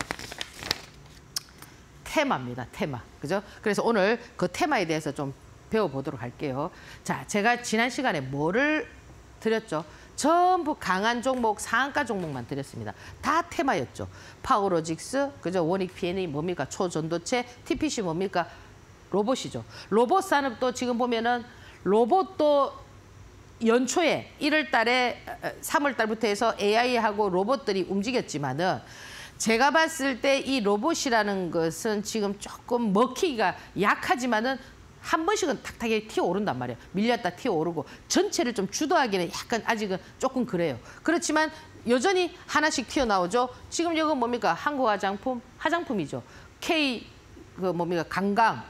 테마입니다. 테마. 그죠? 그래서 오늘 그 테마에 대해서 좀 배워보도록 할게요. 자, 제가 지난 시간에 뭐를 드렸죠? 전부 강한 종목, 상한가 종목만 드렸습니다. 다 테마였죠. 파워로직스, 그죠? 원익 피엔이 뭡니까? 초전도체, 티피씨 뭡니까? 로봇이죠. 로봇 산업도 지금 보면은 로봇도 연초에 일월 달에 삼월 달부터 해서 에이아이하고 로봇들이 움직였지만은 제가 봤을 때 이 로봇이라는 것은 지금 조금 먹히기가 약하지만은 한 번씩은 탁탁하게 튀어오른단 말이에요. 밀렸다 튀어오르고 전체를 좀 주도하기는 약간 아직은 조금 그래요. 그렇지만 여전히 하나씩 튀어나오죠. 지금 이건 뭡니까? 한국 화장품, 화장품이죠. K 그 뭡니까? 강강.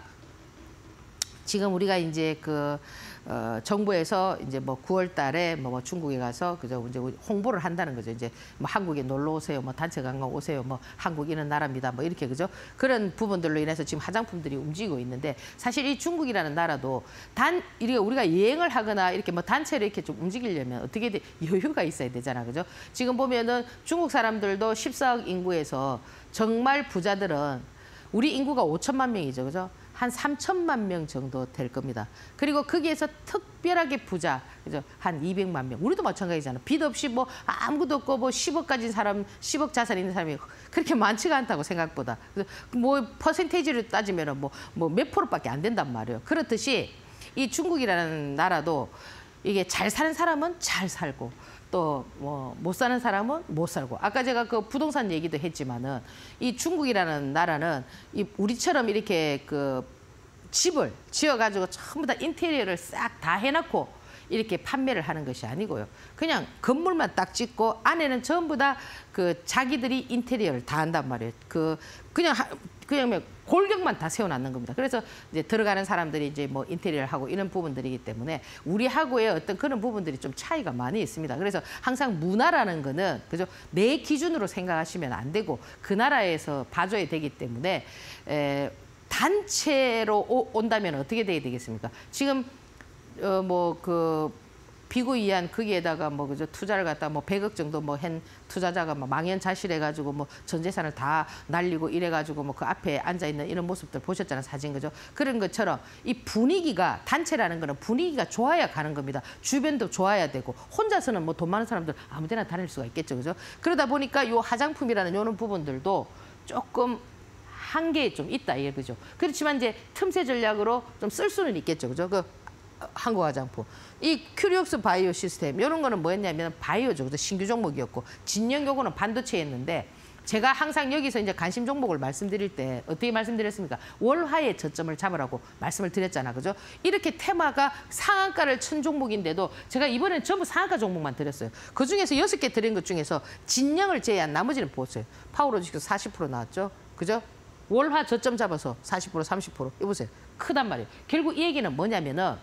지금 우리가 이제 그 어, 정부에서 이제 뭐 구월 달에 뭐, 뭐 중국에 가서 그저 이제 홍보를 한다는 거죠. 이제 뭐 한국에 놀러 오세요, 뭐 단체 관광 오세요, 뭐 한국 이런 나라입니다, 뭐 이렇게 그죠. 그런 부분들로 인해서 지금 화장품들이 움직이고 있는데 사실 이 중국이라는 나라도 단 이렇게 우리가 여행을 하거나 이렇게 뭐 단체로 이렇게 좀 움직이려면 어떻게 돼? 여유가 있어야 되잖아, 그죠. 지금 보면은 중국 사람들도 십사억 인구에서 정말 부자들은 우리 인구가 오천만 명이죠, 그죠. 한 삼천만 명 정도 될 겁니다. 그리고 거기에서 특별하게 부자, 그죠? 한 이백만 명. 우리도 마찬가지잖아. 빚 없이 뭐 아무것도 없고 뭐 십억 가진 사람, 십억 자산 있는 사람이 그렇게 많지가 않다고 생각보다. 그래서 뭐 퍼센테이지를 따지면은 뭐 뭐 몇 프로밖에 안 된단 말이에요. 그렇듯이 이 중국이라는 나라도 이게 잘 사는 사람은 잘 살고 또 뭐 못 사는 사람은 못 살고. 아까 제가 그 부동산 얘기도 했지만은 이 중국이라는 나라는 이 우리처럼 이렇게 그 집을 지어가지고 전부 다 인테리어를 싹 다 해놓고 이렇게 판매를 하는 것이 아니고요. 그냥 건물만 딱 짓고 안에는 전부 다 그 자기들이 인테리어를 다 한단 말이에요. 그 그냥 하, 그냥 골격만 다 세워놨는 겁니다. 그래서 이제 들어가는 사람들이 이제 뭐 인테리어를 하고 이런 부분들이기 때문에 우리하고의 어떤 그런 부분들이 좀 차이가 많이 있습니다. 그래서 항상 문화라는 거는 그죠? 내 기준으로 생각하시면 안 되고 그 나라에서 봐줘야 되기 때문에 에, 단체로 오, 온다면 어떻게 돼야 되겠습니까? 지금 어, 뭐 그 비구이한 거기에다가 뭐 그저 투자를 갖다 뭐 백억 정도 뭐 한 투자자가 뭐 망연자실해 가지고 뭐 전 재산을 다 날리고 이래 가지고 뭐 그 앞에 앉아 있는 이런 모습들 보셨잖아요, 사진. 그죠? 그런 것처럼 이 분위기가 단체라는 거는 분위기가 좋아야 가는 겁니다. 주변도 좋아야 되고 혼자서는 뭐 돈 많은 사람들 아무 데나 다닐 수가 있겠죠. 그죠? 그러다 보니까 요 화장품이라는 요런 부분들도 조금 한계에 좀 있다, 예, 그죠? 그렇지만 이제 틈새 전략으로 좀 쓸 수는 있겠죠, 그죠? 그 한국 화장품. 이 큐리옥스 바이오 시스템, 이런 거는 뭐였냐면 바이오죠, 그죠? 신규 종목이었고, 진영 요거는 반도체였는데, 제가 항상 여기서 이제 관심 종목을 말씀드릴 때 어떻게 말씀드렸습니까? 월화의 저점을 잡으라고 말씀을 드렸잖아, 그죠? 이렇게 테마가 상한가를 친 종목인데도 제가 이번엔 전부 상한가 종목만 드렸어요. 그 중에서 여섯 개 드린 것 중에서 진영을 제외한 나머지는 보세요. 파워로직스 사십 퍼센트 나왔죠, 그죠? 월화 저점 잡아서 사십 퍼센트, 삼십 퍼센트 이보세요. 크단 말이에요. 결국 이 얘기는 뭐냐면은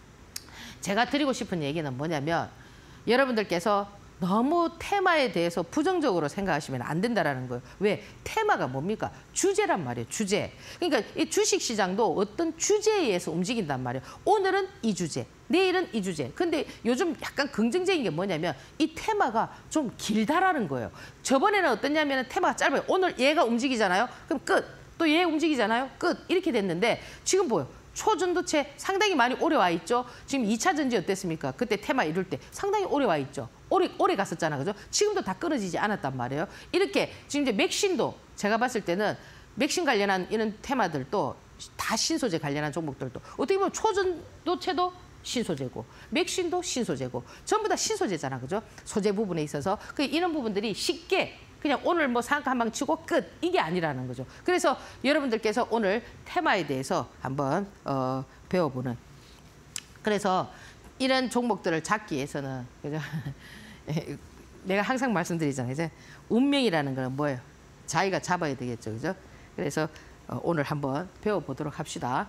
제가 드리고 싶은 얘기는 뭐냐면 여러분들께서 너무 테마에 대해서 부정적으로 생각하시면 안 된다라는 거예요. 왜? 테마가 뭡니까? 주제란 말이에요. 주제. 그러니까 이 주식시장도 어떤 주제에 의해서 움직인단 말이에요. 오늘은 이 주제, 내일은 이 주제. 근데 요즘 약간 긍정적인 게 뭐냐면 이 테마가 좀 길다라는 거예요. 저번에는 어떠냐면 테마가 짧아요. 오늘 얘가 움직이잖아요. 그럼 끝. 또 얘 움직이잖아요. 끝. 이렇게 됐는데 지금 뭐예요? 초전도체 상당히 많이 오래 와 있죠. 지금 이 차 전지 어땠습니까? 그때 테마 이룰 때 상당히 오래 와 있죠. 오래, 오래 갔었잖아, 그죠? 지금도 다 끊어지지 않았단 말이에요. 이렇게 지금 이제 맥신도 제가 봤을 때는 맥심 관련한 이런 테마들도 다 신소재 관련한 종목들도 어떻게 보면 초전도체도 신소재고 맥심도 신소재고 전부 다 신소재잖아, 그죠? 소재 부분에 있어서 그 이런 부분들이 쉽게 그냥 오늘 뭐 상한가 한 방 치고 끝 이게 아니라는 거죠. 그래서 여러분들께서 오늘 테마에 대해서 한번 어, 배워보는. 그래서 이런 종목들을 잡기 위해서는 그죠? 내가 항상 말씀드리잖아요. 이제 운명이라는 거는 뭐예요? 자기가 잡아야 되겠죠, 그죠? 그래서 어, 오늘 한번 배워보도록 합시다.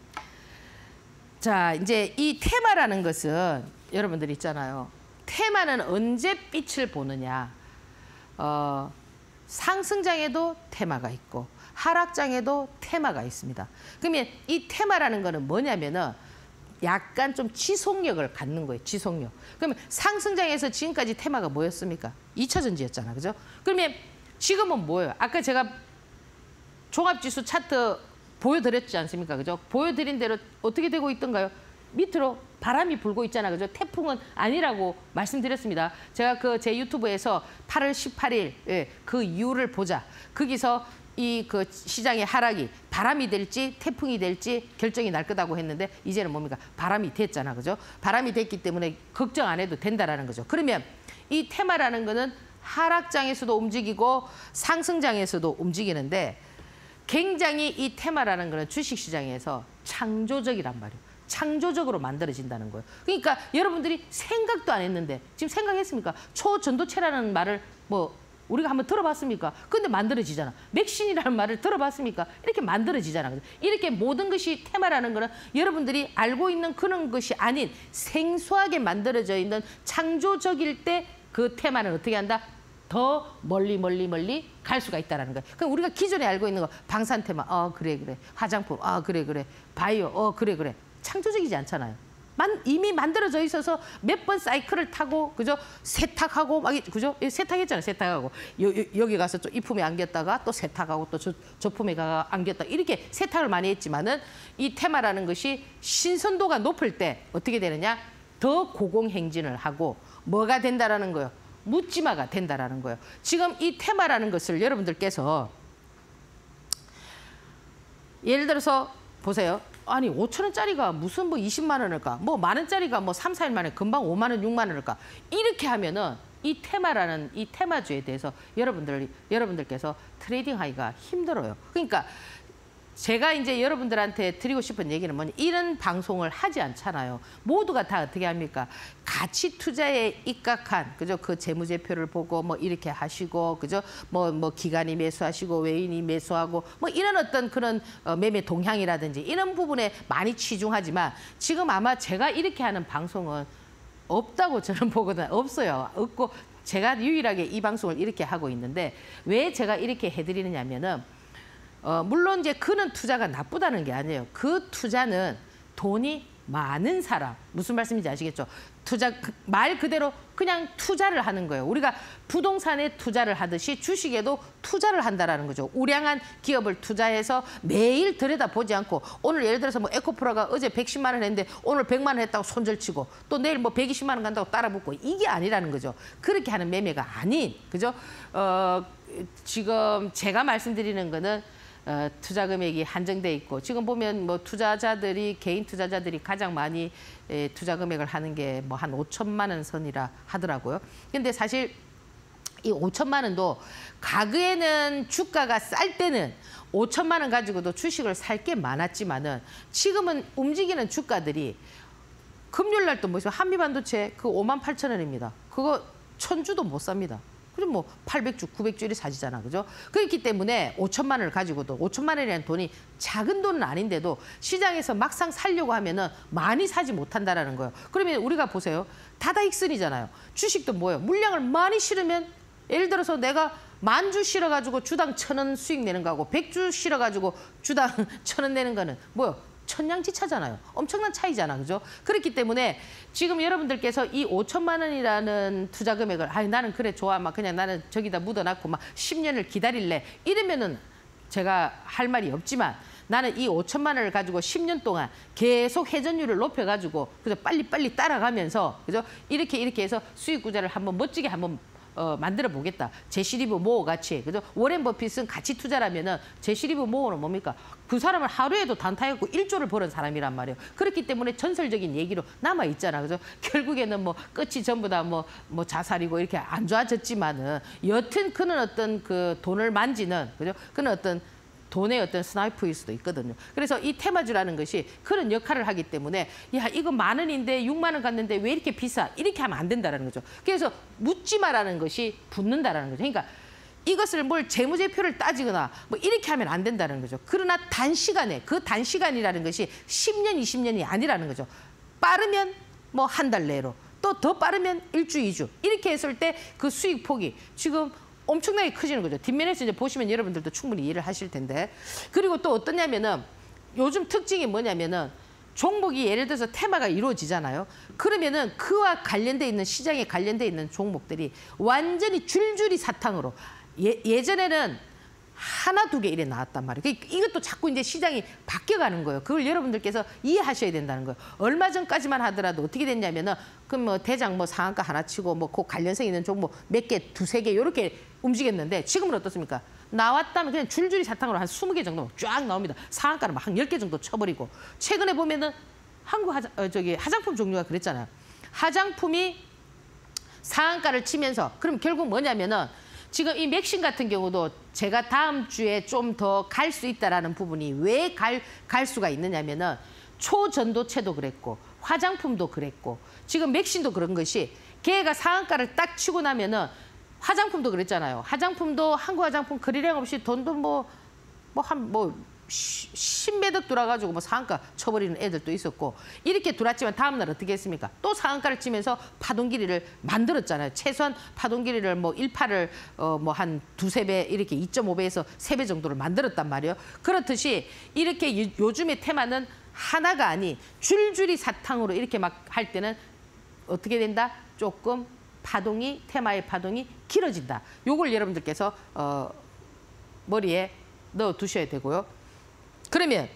자, 이제 이 테마라는 것은 여러분들 있잖아요. 테마는 언제 빛을 보느냐? 어, 상승장에도 테마가 있고 하락장에도 테마가 있습니다. 그러면 이 테마라는 거는 뭐냐면은 약간 좀 지속력을 갖는 거예요. 지속력. 그러면 상승장에서 지금까지 테마가 뭐였습니까? 이 차 전지였잖아, 그죠? 그러면 지금은 뭐예요? 아까 제가 종합지수 차트 보여드렸지 않습니까? 그죠? 보여드린 대로 어떻게 되고 있던가요? 밑으로 바람이 불고 있잖아, 그죠? 태풍은 아니라고 말씀드렸습니다. 제가 그 제 유튜브에서 팔월 십팔일 예, 그 이유를 보자. 거기서 이 그 시장의 하락이 바람이 될지 태풍이 될지 결정이 날 거다고 했는데 이제는 뭡니까? 바람이 됐잖아, 그죠? 바람이 됐기 때문에 걱정 안 해도 된다라는 거죠. 그러면 이 테마라는 거는 하락장에서도 움직이고 상승장에서도 움직이는데 굉장히 이 테마라는 거는 주식시장에서 창조적이란 말이에요. 창조적으로 만들어진다는 거예요. 그러니까 여러분들이 생각도 안 했는데 지금 생각했습니까? 초전도체라는 말을 뭐 우리가 한번 들어봤습니까? 근데 만들어지잖아. 맥신이라는 말을 들어봤습니까? 이렇게 만들어지잖아. 이렇게 모든 것이 테마라는 거는 여러분들이 알고 있는 그런 것이 아닌 생소하게 만들어져 있는 창조적일 때 그 테마는 어떻게 한다? 더 멀리 멀리 멀리 갈 수가 있다는 거예요. 그럼 우리가 기존에 알고 있는 거 방산 테마, 어 그래 그래. 화장품, 어 그래 그래. 바이오, 어 그래 그래. 창조적이지 않잖아요. 만, 이미 만들어져 있어서 몇 번 사이클을 타고 그죠? 세탁하고 막 그죠? 세탁했잖아요. 세탁하고 여, 여, 여기 가서 좀 이 품에 안겼다가 또 세탁하고 또 저 저 품에 가 안겼다 이렇게 세탁을 많이 했지만은 이 테마라는 것이 신선도가 높을 때 어떻게 되느냐? 더 고공행진을 하고 뭐가 된다라는 거예요. 묻지마가 된다라는 거예요. 지금 이 테마라는 것을 여러분들께서 예를 들어서 보세요. 아니 오천 원짜리가 무슨 뭐 이십만 원일까? 뭐 만 원짜리가 뭐 삼, 사 일 만에 금방 오만 원, 육만 원일까? 이렇게 하면은 이 테마라는 이 테마주에 대해서 여러분들 여러분들께서 트레이딩하기가 힘들어요. 그러니까 제가 이제 여러분들한테 드리고 싶은 얘기는 뭐냐, 이런 방송을 하지 않잖아요. 모두가 다 어떻게 합니까? 가치 투자에 입각한 그죠? 그 재무제표를 보고 뭐 이렇게 하시고 그죠? 뭐 뭐 기관이 매수하시고 외인이 매수하고 뭐 이런 어떤 그런 어, 매매 동향이라든지 이런 부분에 많이 치중하지만 지금 아마 제가 이렇게 하는 방송은 없다고 저는 보거든요. 없어요. 없고 제가 유일하게 이 방송을 이렇게 하고 있는데 왜 제가 이렇게 해드리느냐면은 어, 물론 이제 그는 투자가 나쁘다는 게 아니에요. 그 투자는 돈이 많은 사람, 무슨 말씀인지 아시겠죠? 투자 말 그대로 그냥 투자를 하는 거예요. 우리가 부동산에 투자를 하듯이 주식에도 투자를 한다라는 거죠. 우량한 기업을 투자해서 매일 들여다보지 않고 오늘 예를 들어서 뭐 에코프라가 어제 백십만 원 했는데 오늘 백만 원 했다고 손절치고 또 내일 뭐 백이십만 원 간다고 따라붙고 이게 아니라는 거죠. 그렇게 하는 매매가 아닌, 그죠? 어, 지금 제가 말씀드리는 거는 어, 투자 금액이 한정돼 있고 지금 보면 뭐 투자자들이 개인 투자자들이 가장 많이 에, 투자 금액을 하는 게 뭐 한 오천만 원 선이라 하더라고요. 근데 사실 이 오천만 원도 과거에는 주가가 쌀 때는 오천만 원 가지고도 주식을 살 게 많았지만은 지금은 움직이는 주가들이 금요일 날 또 뭐죠? 한미반도체 그 오만 팔천 원입니다. 그거 천주도 못 삽니다. 그럼 뭐 팔백 주, 구백 주일이 사지잖아, 그죠? 그렇기 때문에 오천만 원을 가지고도 오천만 원이라는 돈이 작은 돈은 아닌데도 시장에서 막상 살려고 하면은 많이 사지 못한다라는 거예요. 그러면 우리가 보세요, 다다익선이잖아요. 주식도 뭐예요? 물량을 많이 실으면 예를 들어서 내가 만 주 실어가지고 주당 천 원 수익 내는 거하고 백 주 실어가지고 주당 천 원 내는 거는 뭐예요? 천냥지차잖아요. 엄청난 차이잖아, 그죠? 그렇기 때문에 지금 여러분들께서 이 오천만 원이라는 투자 금액을 아니 나는 그래 좋아 막 그냥 나는 저기다 묻어놨고 막 십 년을 기다릴래 이러면은 제가 할 말이 없지만 나는 이 오천만 원을 가지고 십 년 동안 계속 회전율을 높여가지고 그래서 빨리빨리 따라가면서 그죠? 이렇게 이렇게 해서 수익 구조를 한번 멋지게 한번 어, 만들어 보겠다. 제시리브 모어 같이. 그죠? 워렌 버핏은 가치 투자라면은 제시리브 모어는 뭡니까? 그 사람은 하루에도 단타했고 일조를 벌은 사람이란 말이에요. 그렇기 때문에 전설적인 얘기로 남아 있잖아. 그죠? 결국에는 뭐 끝이 전부 다 뭐 뭐 자살이고 이렇게 안 좋아졌지만은 여튼 그는 어떤 그 돈을 만지는 그죠? 그는 어떤 돈의 어떤 스나이프일 수도 있거든요. 그래서 이 테마주라는 것이 그런 역할을 하기 때문에 야 이거 만 원인데 육만 원 갔는데 왜 이렇게 비싸? 이렇게 하면 안 된다는 거죠. 그래서 묻지 마라는 것이 붙는다라는 거죠. 그러니까 이것을 뭘 재무제표를 따지거나 뭐 이렇게 하면 안 된다는 거죠. 그러나 단시간에 그 단시간이라는 것이 십 년, 이십 년이 아니라는 거죠. 빠르면 뭐 한 달 내로 또 더 빠르면 일주, 이주 이렇게 했을 때 그 수익 폭이 지금 엄청나게 커지는 거죠. 뒷면에서 이제 보시면 여러분들도 충분히 이해를 하실 텐데. 그리고 또 어떠냐면은 요즘 특징이 뭐냐면은 종목이 예를 들어서 테마가 이루어지잖아요. 그러면은 그와 관련돼 있는 시장에 관련돼 있는 종목들이 완전히 줄줄이 사탕으로 예, 예전에는 하나 두 개 이래 나왔단 말이에요. 그러니까 이것도 자꾸 이제 시장이 바뀌어가는 거예요. 그걸 여러분들께서 이해하셔야 된다는 거예요. 얼마 전까지만 하더라도 어떻게 됐냐면은 그 뭐 대장 뭐 상한가 하나 치고 뭐 그 관련성 있는 종목 몇 개, 두세 개 이렇게 움직였는데 지금은 어떻습니까? 나왔다면 그냥 줄줄이 사탕으로 한 스무 개 정도 쫙 나옵니다. 상한가는 막 한 열 개 정도 쳐버리고 최근에 보면은 한국 화장, 어, 저기 화장품 종류가 그랬잖아요. 화장품이 상한가를 치면서 그럼 결국 뭐냐면은 지금 이 맥신 같은 경우도 제가 다음 주에 좀 더 갈 수 있다라는 부분이 왜 갈 갈 수가 있느냐면은 초전도체도 그랬고 화장품도 그랬고 지금 맥신도 그런 것이 걔가 상한가를 딱 치고 나면은 화장품도 그랬잖아요. 화장품도 한국 화장품 거래량 없이 돈도 뭐 뭐 한 뭐 십매덕 들어가지고 뭐 상한가 쳐버리는 애들도 있었고 이렇게 들어왔지만 다음날 어떻게 했습니까? 또 상한가를 치면서 파동 길이를 만들었잖아요. 최소한 파동 길이를 뭐 일파를 어 뭐 한 두세 배 이렇게 이 점 오 배에서 세 배 정도를 만들었단 말이에요. 그렇듯이 이렇게 요즘의 테마는 하나가 아닌 줄줄이 사탕으로 이렇게 막 할 때는 어떻게 된다? 조금 파동이 테마의 파동이 길어진다. 요걸 여러분들께서 어 머리에 넣어 두셔야 되고요. 그러면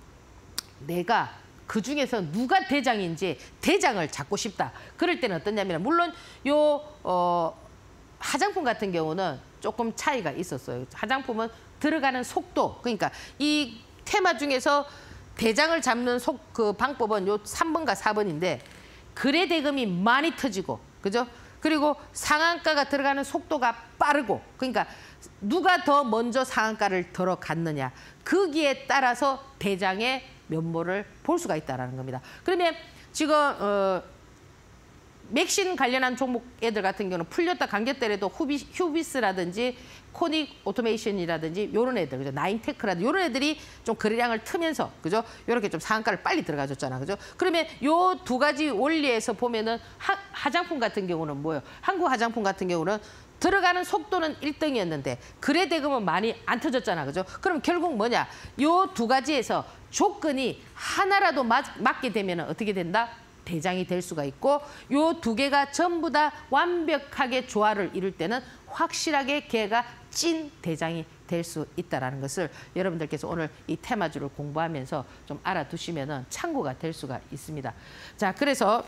내가 그중에서 누가 대장인지 대장을 잡고 싶다. 그럴 때는 어떠냐면 물론 요 어, 화장품 같은 경우는 조금 차이가 있었어요. 화장품은 들어가는 속도 그러니까 이 테마 중에서 대장을 잡는 속 그 방법은 요 삼 번과 사 번인데 거래 대금이 많이 터지고 그죠? 그리고 상한가가 들어가는 속도가 빠르고 그러니까 누가 더 먼저 상한가를 들어갔느냐 거기에 따라서 대장의 면모를 볼 수가 있다는 겁니다. 그러면 지금 어, 맥신 관련한 종목 애들 같은 경우는 풀렸다 감겼더라도 후비, 휴비스라든지 코닉 오토메이션이라든지 이런 애들, 그죠? 나인테크라든지 이런 애들이 좀 거래량을 트면서, 그죠? 이렇게 좀 상한가를 빨리 들어가줬잖아, 그죠? 그러면 요 두 가지 원리에서 보면은 하, 화장품 같은 경우는 뭐예요? 한국 화장품 같은 경우는 들어가는 속도는 일 등이었는데 거래 대금은 많이 안 터졌잖아, 그죠? 그럼 결국 뭐냐? 요 두 가지에서 조건이 하나라도 맞, 맞게 되면 어떻게 된다? 대장이 될 수가 있고 요 두 개가 전부 다 완벽하게 조화를 이룰 때는 확실하게 걔가 찐 대장이 될 수 있다는 것을 여러분들께서 오늘 이 테마주를 공부하면서 좀 알아두시면 참고가 될 수가 있습니다. 자, 그래서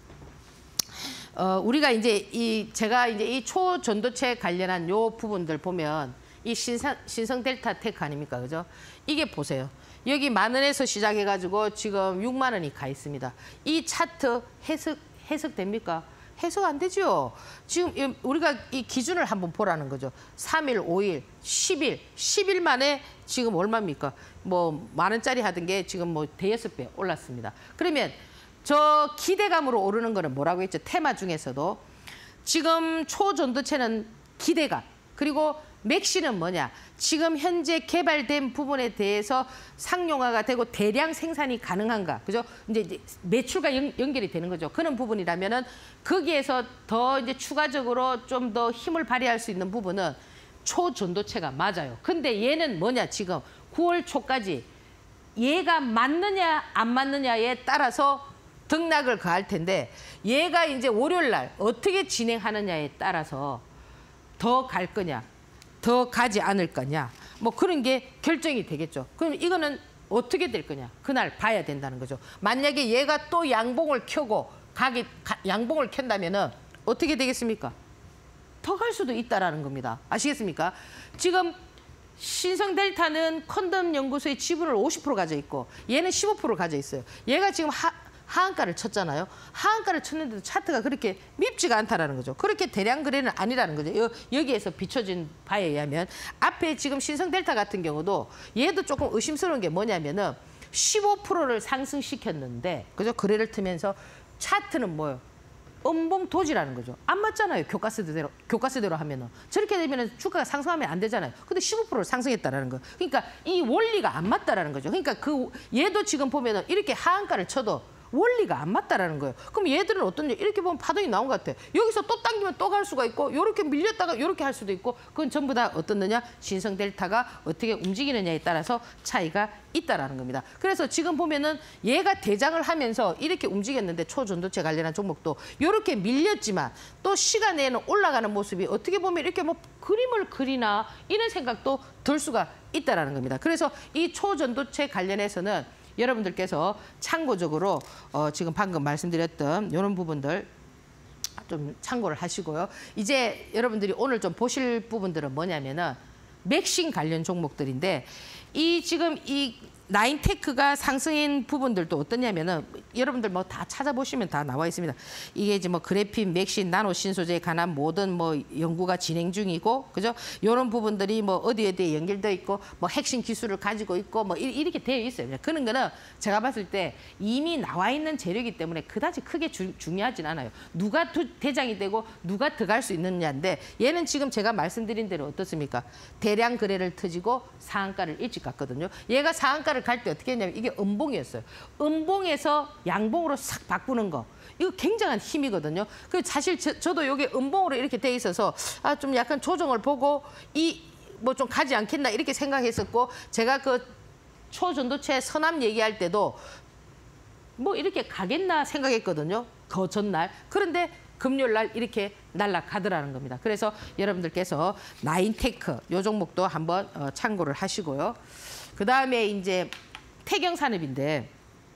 어, 우리가 이제 이 제가 이제 이 초전도체 관련한 요 부분들 보면 이 신성, 신성 델타 테크 아닙니까? 그죠? 이게 보세요. 여기 만 원에서 시작해가지고 지금 육만 원이 가 있습니다. 이 차트 해석, 해석됩니까? 해석 안 되죠. 지금 우리가 이 기준을 한번 보라는 거죠. 삼 일, 오 일, 십 일, 십 일 만에 지금 얼마입니까? 뭐 만 원짜리 하던 게 지금 뭐 대여섯 배 올랐습니다. 그러면 저 기대감으로 오르는 거는 뭐라고 했죠? 테마 중에서도 지금 초전도체는 기대감, 그리고 맥시는 뭐냐? 지금 현재 개발된 부분에 대해서 상용화가 되고 대량 생산이 가능한가? 그죠? 이제 매출과 연, 연결이 되는 거죠. 그런 부분이라면은 거기에서 더 이제 추가적으로 좀 더 힘을 발휘할 수 있는 부분은 초전도체가 맞아요. 근데 얘는 뭐냐? 지금 구월 초까지 얘가 맞느냐 안 맞느냐에 따라서 등락을 가할 텐데 얘가 이제 월요일 날 어떻게 진행하느냐에 따라서 더 갈 거냐? 더 가지 않을 거냐, 뭐 그런 게 결정이 되겠죠. 그럼 이거는 어떻게 될 거냐, 그날 봐야 된다는 거죠. 만약에 얘가 또 양봉을 켜고 가게 가, 양봉을 켠다면은 어떻게 되겠습니까? 더 갈 수도 있다라는 겁니다. 아시겠습니까? 지금 신성델타는 컨덤 연구소의 지분을 오십 퍼센트 가져 있고 얘는 십오 퍼센트 가져 있어요. 얘가 지금 하, 하한가를 쳤잖아요. 하한가를 쳤는데도 차트가 그렇게 밉지가 않다라는 거죠. 그렇게 대량 거래는 아니라는 거죠. 여, 여기에서 비춰진 바에 의하면 앞에 지금 신성델타 같은 경우도 얘도 조금 의심스러운 게 뭐냐면은 십오 퍼센트를 상승시켰는데 그죠? 거래를 트면서 차트는 뭐예요? 음봉 도지라는 거죠. 안 맞잖아요. 교과서대로 교과서대로 하면은 저렇게 되면은 주가가 상승하면 안 되잖아요. 근데 십오 퍼센트 상승했다라는 거. 그러니까 이 원리가 안 맞다라는 거죠. 그러니까 그 얘도 지금 보면은 이렇게 하한가를 쳐도 원리가 안 맞다라는 거예요. 그럼 얘들은 어떤 이렇게 보면 파동이 나온 것 같아. 여기서 또 당기면 또 갈 수가 있고 이렇게 밀렸다가 이렇게 할 수도 있고 그건 전부 다 어떻느냐 신성 델타가 어떻게 움직이느냐에 따라서 차이가 있다라는 겁니다. 그래서 지금 보면은 얘가 대장을 하면서 이렇게 움직였는데 초전도체 관련한 종목도 이렇게 밀렸지만 또 시간에는 올라가는 모습이 어떻게 보면 이렇게 뭐 그림을 그리나 이런 생각도 들 수가 있다라는 겁니다. 그래서 이 초전도체 관련해서는 여러분들께서 참고적으로 어, 지금 방금 말씀드렸던 이런 부분들 좀 참고를 하시고요. 이제 여러분들이 오늘 좀 보실 부분들은 뭐냐면은 맥신 관련 종목들인데 이 지금 이 나인테크가 상승인 부분들도 어떠냐면은 여러분들 뭐 다 찾아보시면 다 나와 있습니다. 이게 이제 뭐 그래핀, 맥신, 나노 신소재에 관한 모든 뭐 연구가 진행 중이고, 그죠? 이런 부분들이 뭐 어디 어디에 연결돼 있고, 뭐 핵심 기술을 가지고 있고, 뭐 이렇게 되어 있어요. 그런 거는 제가 봤을 때 이미 나와 있는 재료이기 때문에 그다지 크게 주, 중요하진 않아요. 누가 두, 대장이 되고 누가 들어갈 수 있느냐인데 얘는 지금 제가 말씀드린 대로 어떻습니까? 대량 거래를 터지고 상한가를 일찍 갔거든요. 얘가 상한가를 갈 때 어떻게 했냐면 이게 음봉이었어요. 음봉에서 양봉으로 싹 바꾸는 거. 이거 굉장한 힘이거든요. 그 사실 저, 저도 이게 음봉으로 이렇게 돼 있어서 아, 좀 약간 조정을 보고 이 뭐 좀 가지 않겠나 이렇게 생각했었고 제가 그 초전도체 선암 얘기할 때도 뭐 이렇게 가겠나 생각했거든요. 그 전날. 그런데 금요일 날 이렇게 날아가더라는 겁니다. 그래서 여러분들께서 나인테크 요 종목도 한번 어, 참고를 하시고요. 그다음에 이제 태경산업인데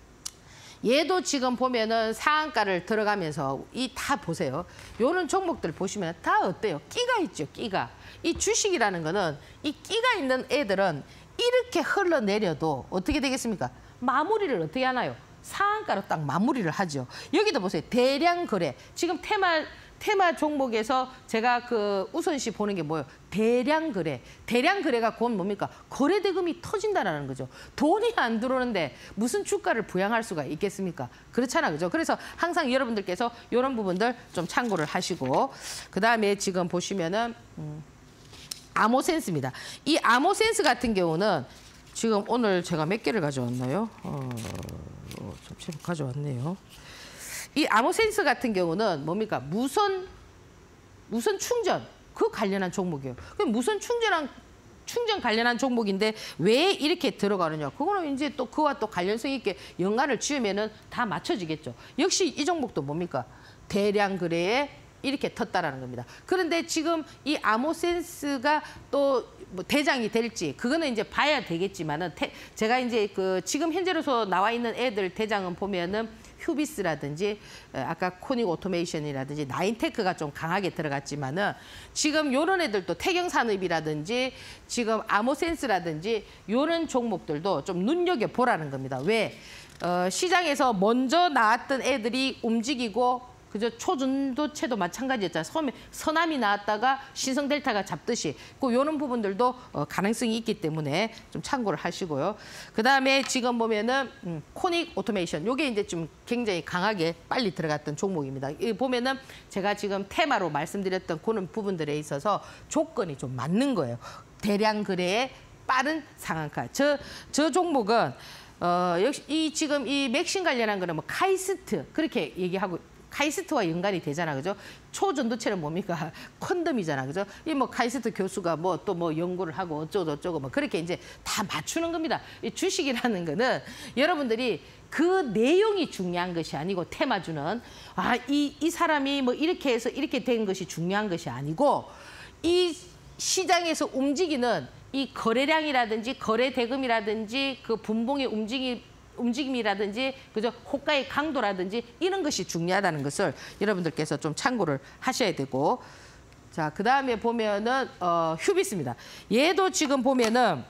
얘도 지금 보면은 상한가를 들어가면서 이 다 보세요. 요런 종목들 보시면 다 어때요? 끼가 있죠, 끼가. 이 주식이라는 거는 이 끼가 있는 애들은 이렇게 흘러내려도 어떻게 되겠습니까? 마무리를 어떻게 하나요? 상한가로 딱 마무리를 하죠. 여기도 보세요. 대량 거래. 지금 테마 테마 종목에서 제가 그 우선시 보는 게 뭐예요? 대량 거래. 대량 거래가 곧 뭡니까? 거래 대금이 터진다라는 거죠. 돈이 안 들어오는데 무슨 주가를 부양할 수가 있겠습니까? 그렇잖아, 그죠? 그래서 항상 여러분들께서 이런 부분들 좀 참고를 하시고 그다음에 지금 보시면은 음, 아모센스입니다. 이 아모센스 같은 경우는 지금 오늘 제가 몇 개를 가져왔나요? 어, 어, 좀 가져왔네요. 이 아모센스 같은 경우는 뭡니까? 무선 무선 충전 그 관련한 종목이에요. 그 무선 충전한 충전 관련한 종목인데 왜 이렇게 들어가느냐? 그거는 이제 또 그와 또 관련성 있게 연관을 지으면은 다 맞춰지겠죠. 역시 이 종목도 뭡니까? 대량 거래에 이렇게 텄다라는 겁니다. 그런데 지금 이 아모센스가 또 뭐 대장이 될지 그거는 이제 봐야 되겠지만은 태, 제가 이제 그 지금 현재로서 나와 있는 애들 대장은 보면은 휴비스라든지 아까 코닉 오토메이션이라든지 나인테크가 좀 강하게 들어갔지만은 지금 요런 애들도 태경산업이라든지 지금 아모센스라든지 요런 종목들도 좀 눈여겨보라는 겁니다. 왜? 어, 시장에서 먼저 나왔던 애들이 움직이고 그죠? 초전도체도 마찬가지였잖아요. 처음에 서남이 나왔다가 신성델타가 잡듯이 그 이런 부분들도 어, 가능성이 있기 때문에 좀 참고를 하시고요. 그 다음에 지금 보면은 음, 코닉 오토메이션 요게 이제 좀 굉장히 강하게 빨리 들어갔던 종목입니다. 이 보면은 제가 지금 테마로 말씀드렸던 그런 부분들에 있어서 조건이 좀 맞는 거예요. 대량 거래에 빠른 상한가. 저, 저 종목은 어, 역시 이 지금 이 맥신 관련한 거는 뭐 카이스트 그렇게 얘기하고. 카이스트와 연관이 되잖아, 그죠? 초전도체는 뭡니까? 콘돔이잖아, 그죠? 이 뭐 카이스트 교수가 뭐 또 뭐 연구를 하고 어쩌고 저쩌고 뭐 그렇게 이제 다 맞추는 겁니다. 이 주식이라는 거는 여러분들이 그 내용이 중요한 것이 아니고 테마주는 아, 이, 이 사람이 뭐 이렇게 해서 이렇게 된 것이 중요한 것이 아니고 이 시장에서 움직이는 이 거래량이라든지 거래 대금이라든지 그 분봉의 움직임 움직임이라든지 그죠 호가의 강도라든지 이런 것이 중요하다는 것을 여러분들께서 좀 참고를 하셔야 되고 자, 그 다음에 보면은 어, 휴비스입니다. 얘도 지금 보면은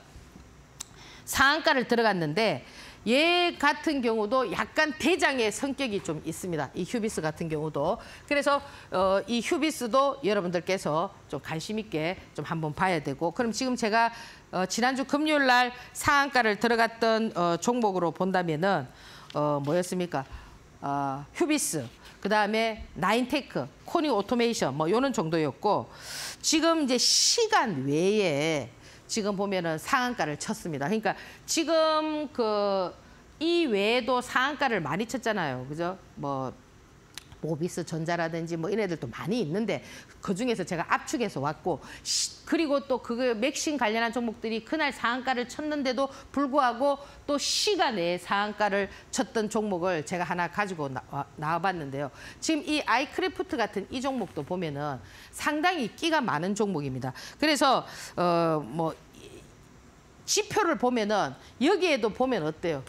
상한가를 들어갔는데 얘 같은 경우도 약간 대장의 성격이 좀 있습니다. 이 휴비스 같은 경우도. 그래서 어, 이 휴비스도 여러분들께서 좀 관심 있게 좀 한번 봐야 되고, 그럼 지금 제가 어, 지난주 금요일 날 상한가를 들어갔던 어, 종목으로 본다면은 어, 뭐였습니까? 어, 휴비스, 그 다음에 나인테크, 코니 오토메이션 뭐 요런 정도였고, 지금 이제 시간 외에 지금 보면은 상한가를 쳤습니다. 그러니까 지금 그 이 외에도 상한가를 많이 쳤잖아요. 그죠? 뭐 모비스 전자라든지 뭐 이런 애들도 많이 있는데 그중에서 제가 압축해서 왔고, 시, 그리고 또 그 맥신 관련한 종목들이 그날 상한가를 쳤는데도 불구하고 또 시간에 상한가를 쳤던 종목을 제가 하나 가지고 나와, 나와봤는데요. 지금 이 아이크래프트 같은 이 종목도 보면은 상당히 끼가 많은 종목입니다. 그래서 어 뭐 지표를 보면은 여기에도 보면 어때요?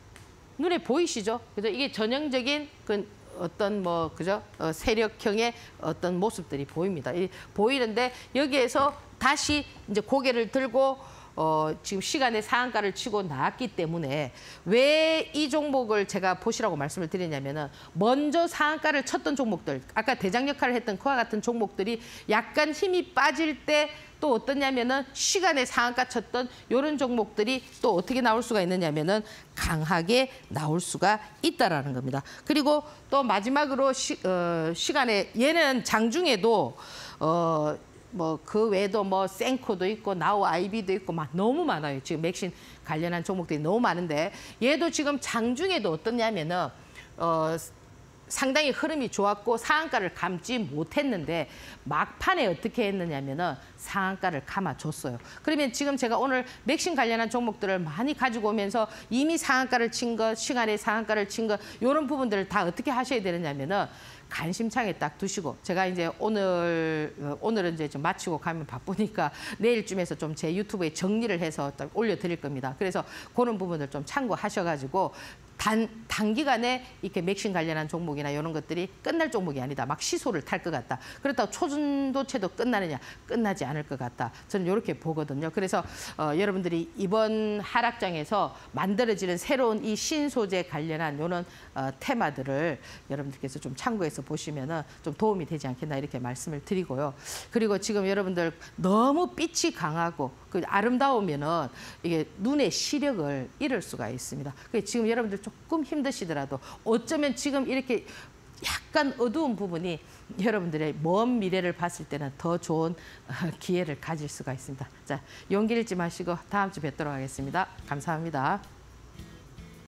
눈에 보이시죠? 그죠? 이게 전형적인 그 어떤 뭐 그죠? 어, 세력형의 어떤 모습들이 보입니다. 이, 보이는데 여기에서 다시 이제 고개를 들고 어, 지금 시간에 상한가를 치고 나왔기 때문에 왜 이 종목을 제가 보시라고 말씀을 드리냐면은 먼저 상한가를 쳤던 종목들, 아까 대장 역할을 했던 그와 같은 종목들이 약간 힘이 빠질 때 또 어떠냐면은 시간에 상한가 쳤던 이런 종목들이 또 어떻게 나올 수가 있느냐면은 강하게 나올 수가 있다라는 겁니다. 그리고 또 마지막으로 시, 어, 시간에 얘는 장중에도 어, 뭐 그 외에도 뭐 센코도 있고 나우 아이비도 있고 막 너무 많아요. 지금 맥신 관련한 종목들이 너무 많은데 얘도 지금 장중에도 어떠냐면은 어. 상당히 흐름이 좋았고 상한가를 감지 못했는데 막판에 어떻게 했느냐면은 상한가를 감아줬어요. 그러면 지금 제가 오늘 맥신 관련한 종목들을 많이 가지고 오면서 이미 상한가를 친 것, 시간에 상한가를 친 것, 이런 부분들을 다 어떻게 하셔야 되느냐면은 관심창에 딱 두시고, 제가 이제 오늘 오늘은 이제 좀 마치고 가면 바쁘니까 내일쯤에서 좀 제 유튜브에 정리를 해서 딱 올려드릴 겁니다. 그래서 그런 부분을 좀 참고하셔가지고 단, 단기간에 이렇게 맥신 관련한 종목이나 이런 것들이 끝날 종목이 아니다. 막 시소를 탈 것 같다. 그렇다고 초중도체도 끝나느냐? 끝나지 않을 것 같다. 저는 이렇게 보거든요. 그래서 어, 여러분들이 이번 하락장에서 만들어지는 새로운 이 신소재 관련한 이런 어, 테마들을 여러분들께서 좀 참고해서 보시면은 좀 도움이 되지 않겠나 이렇게 말씀을 드리고요. 그리고 지금 여러분들 너무 빛이 강하고 그 아름다우면은 이게 눈의 시력을 잃을 수가 있습니다. 지금 여러분들 조금 힘드시더라도 어쩌면 지금 이렇게 약간 어두운 부분이 여러분들의 먼 미래를 봤을 때는 더 좋은 기회를 가질 수가 있습니다. 자, 용기 잃지 마시고 다음 주 뵙도록 하겠습니다. 감사합니다.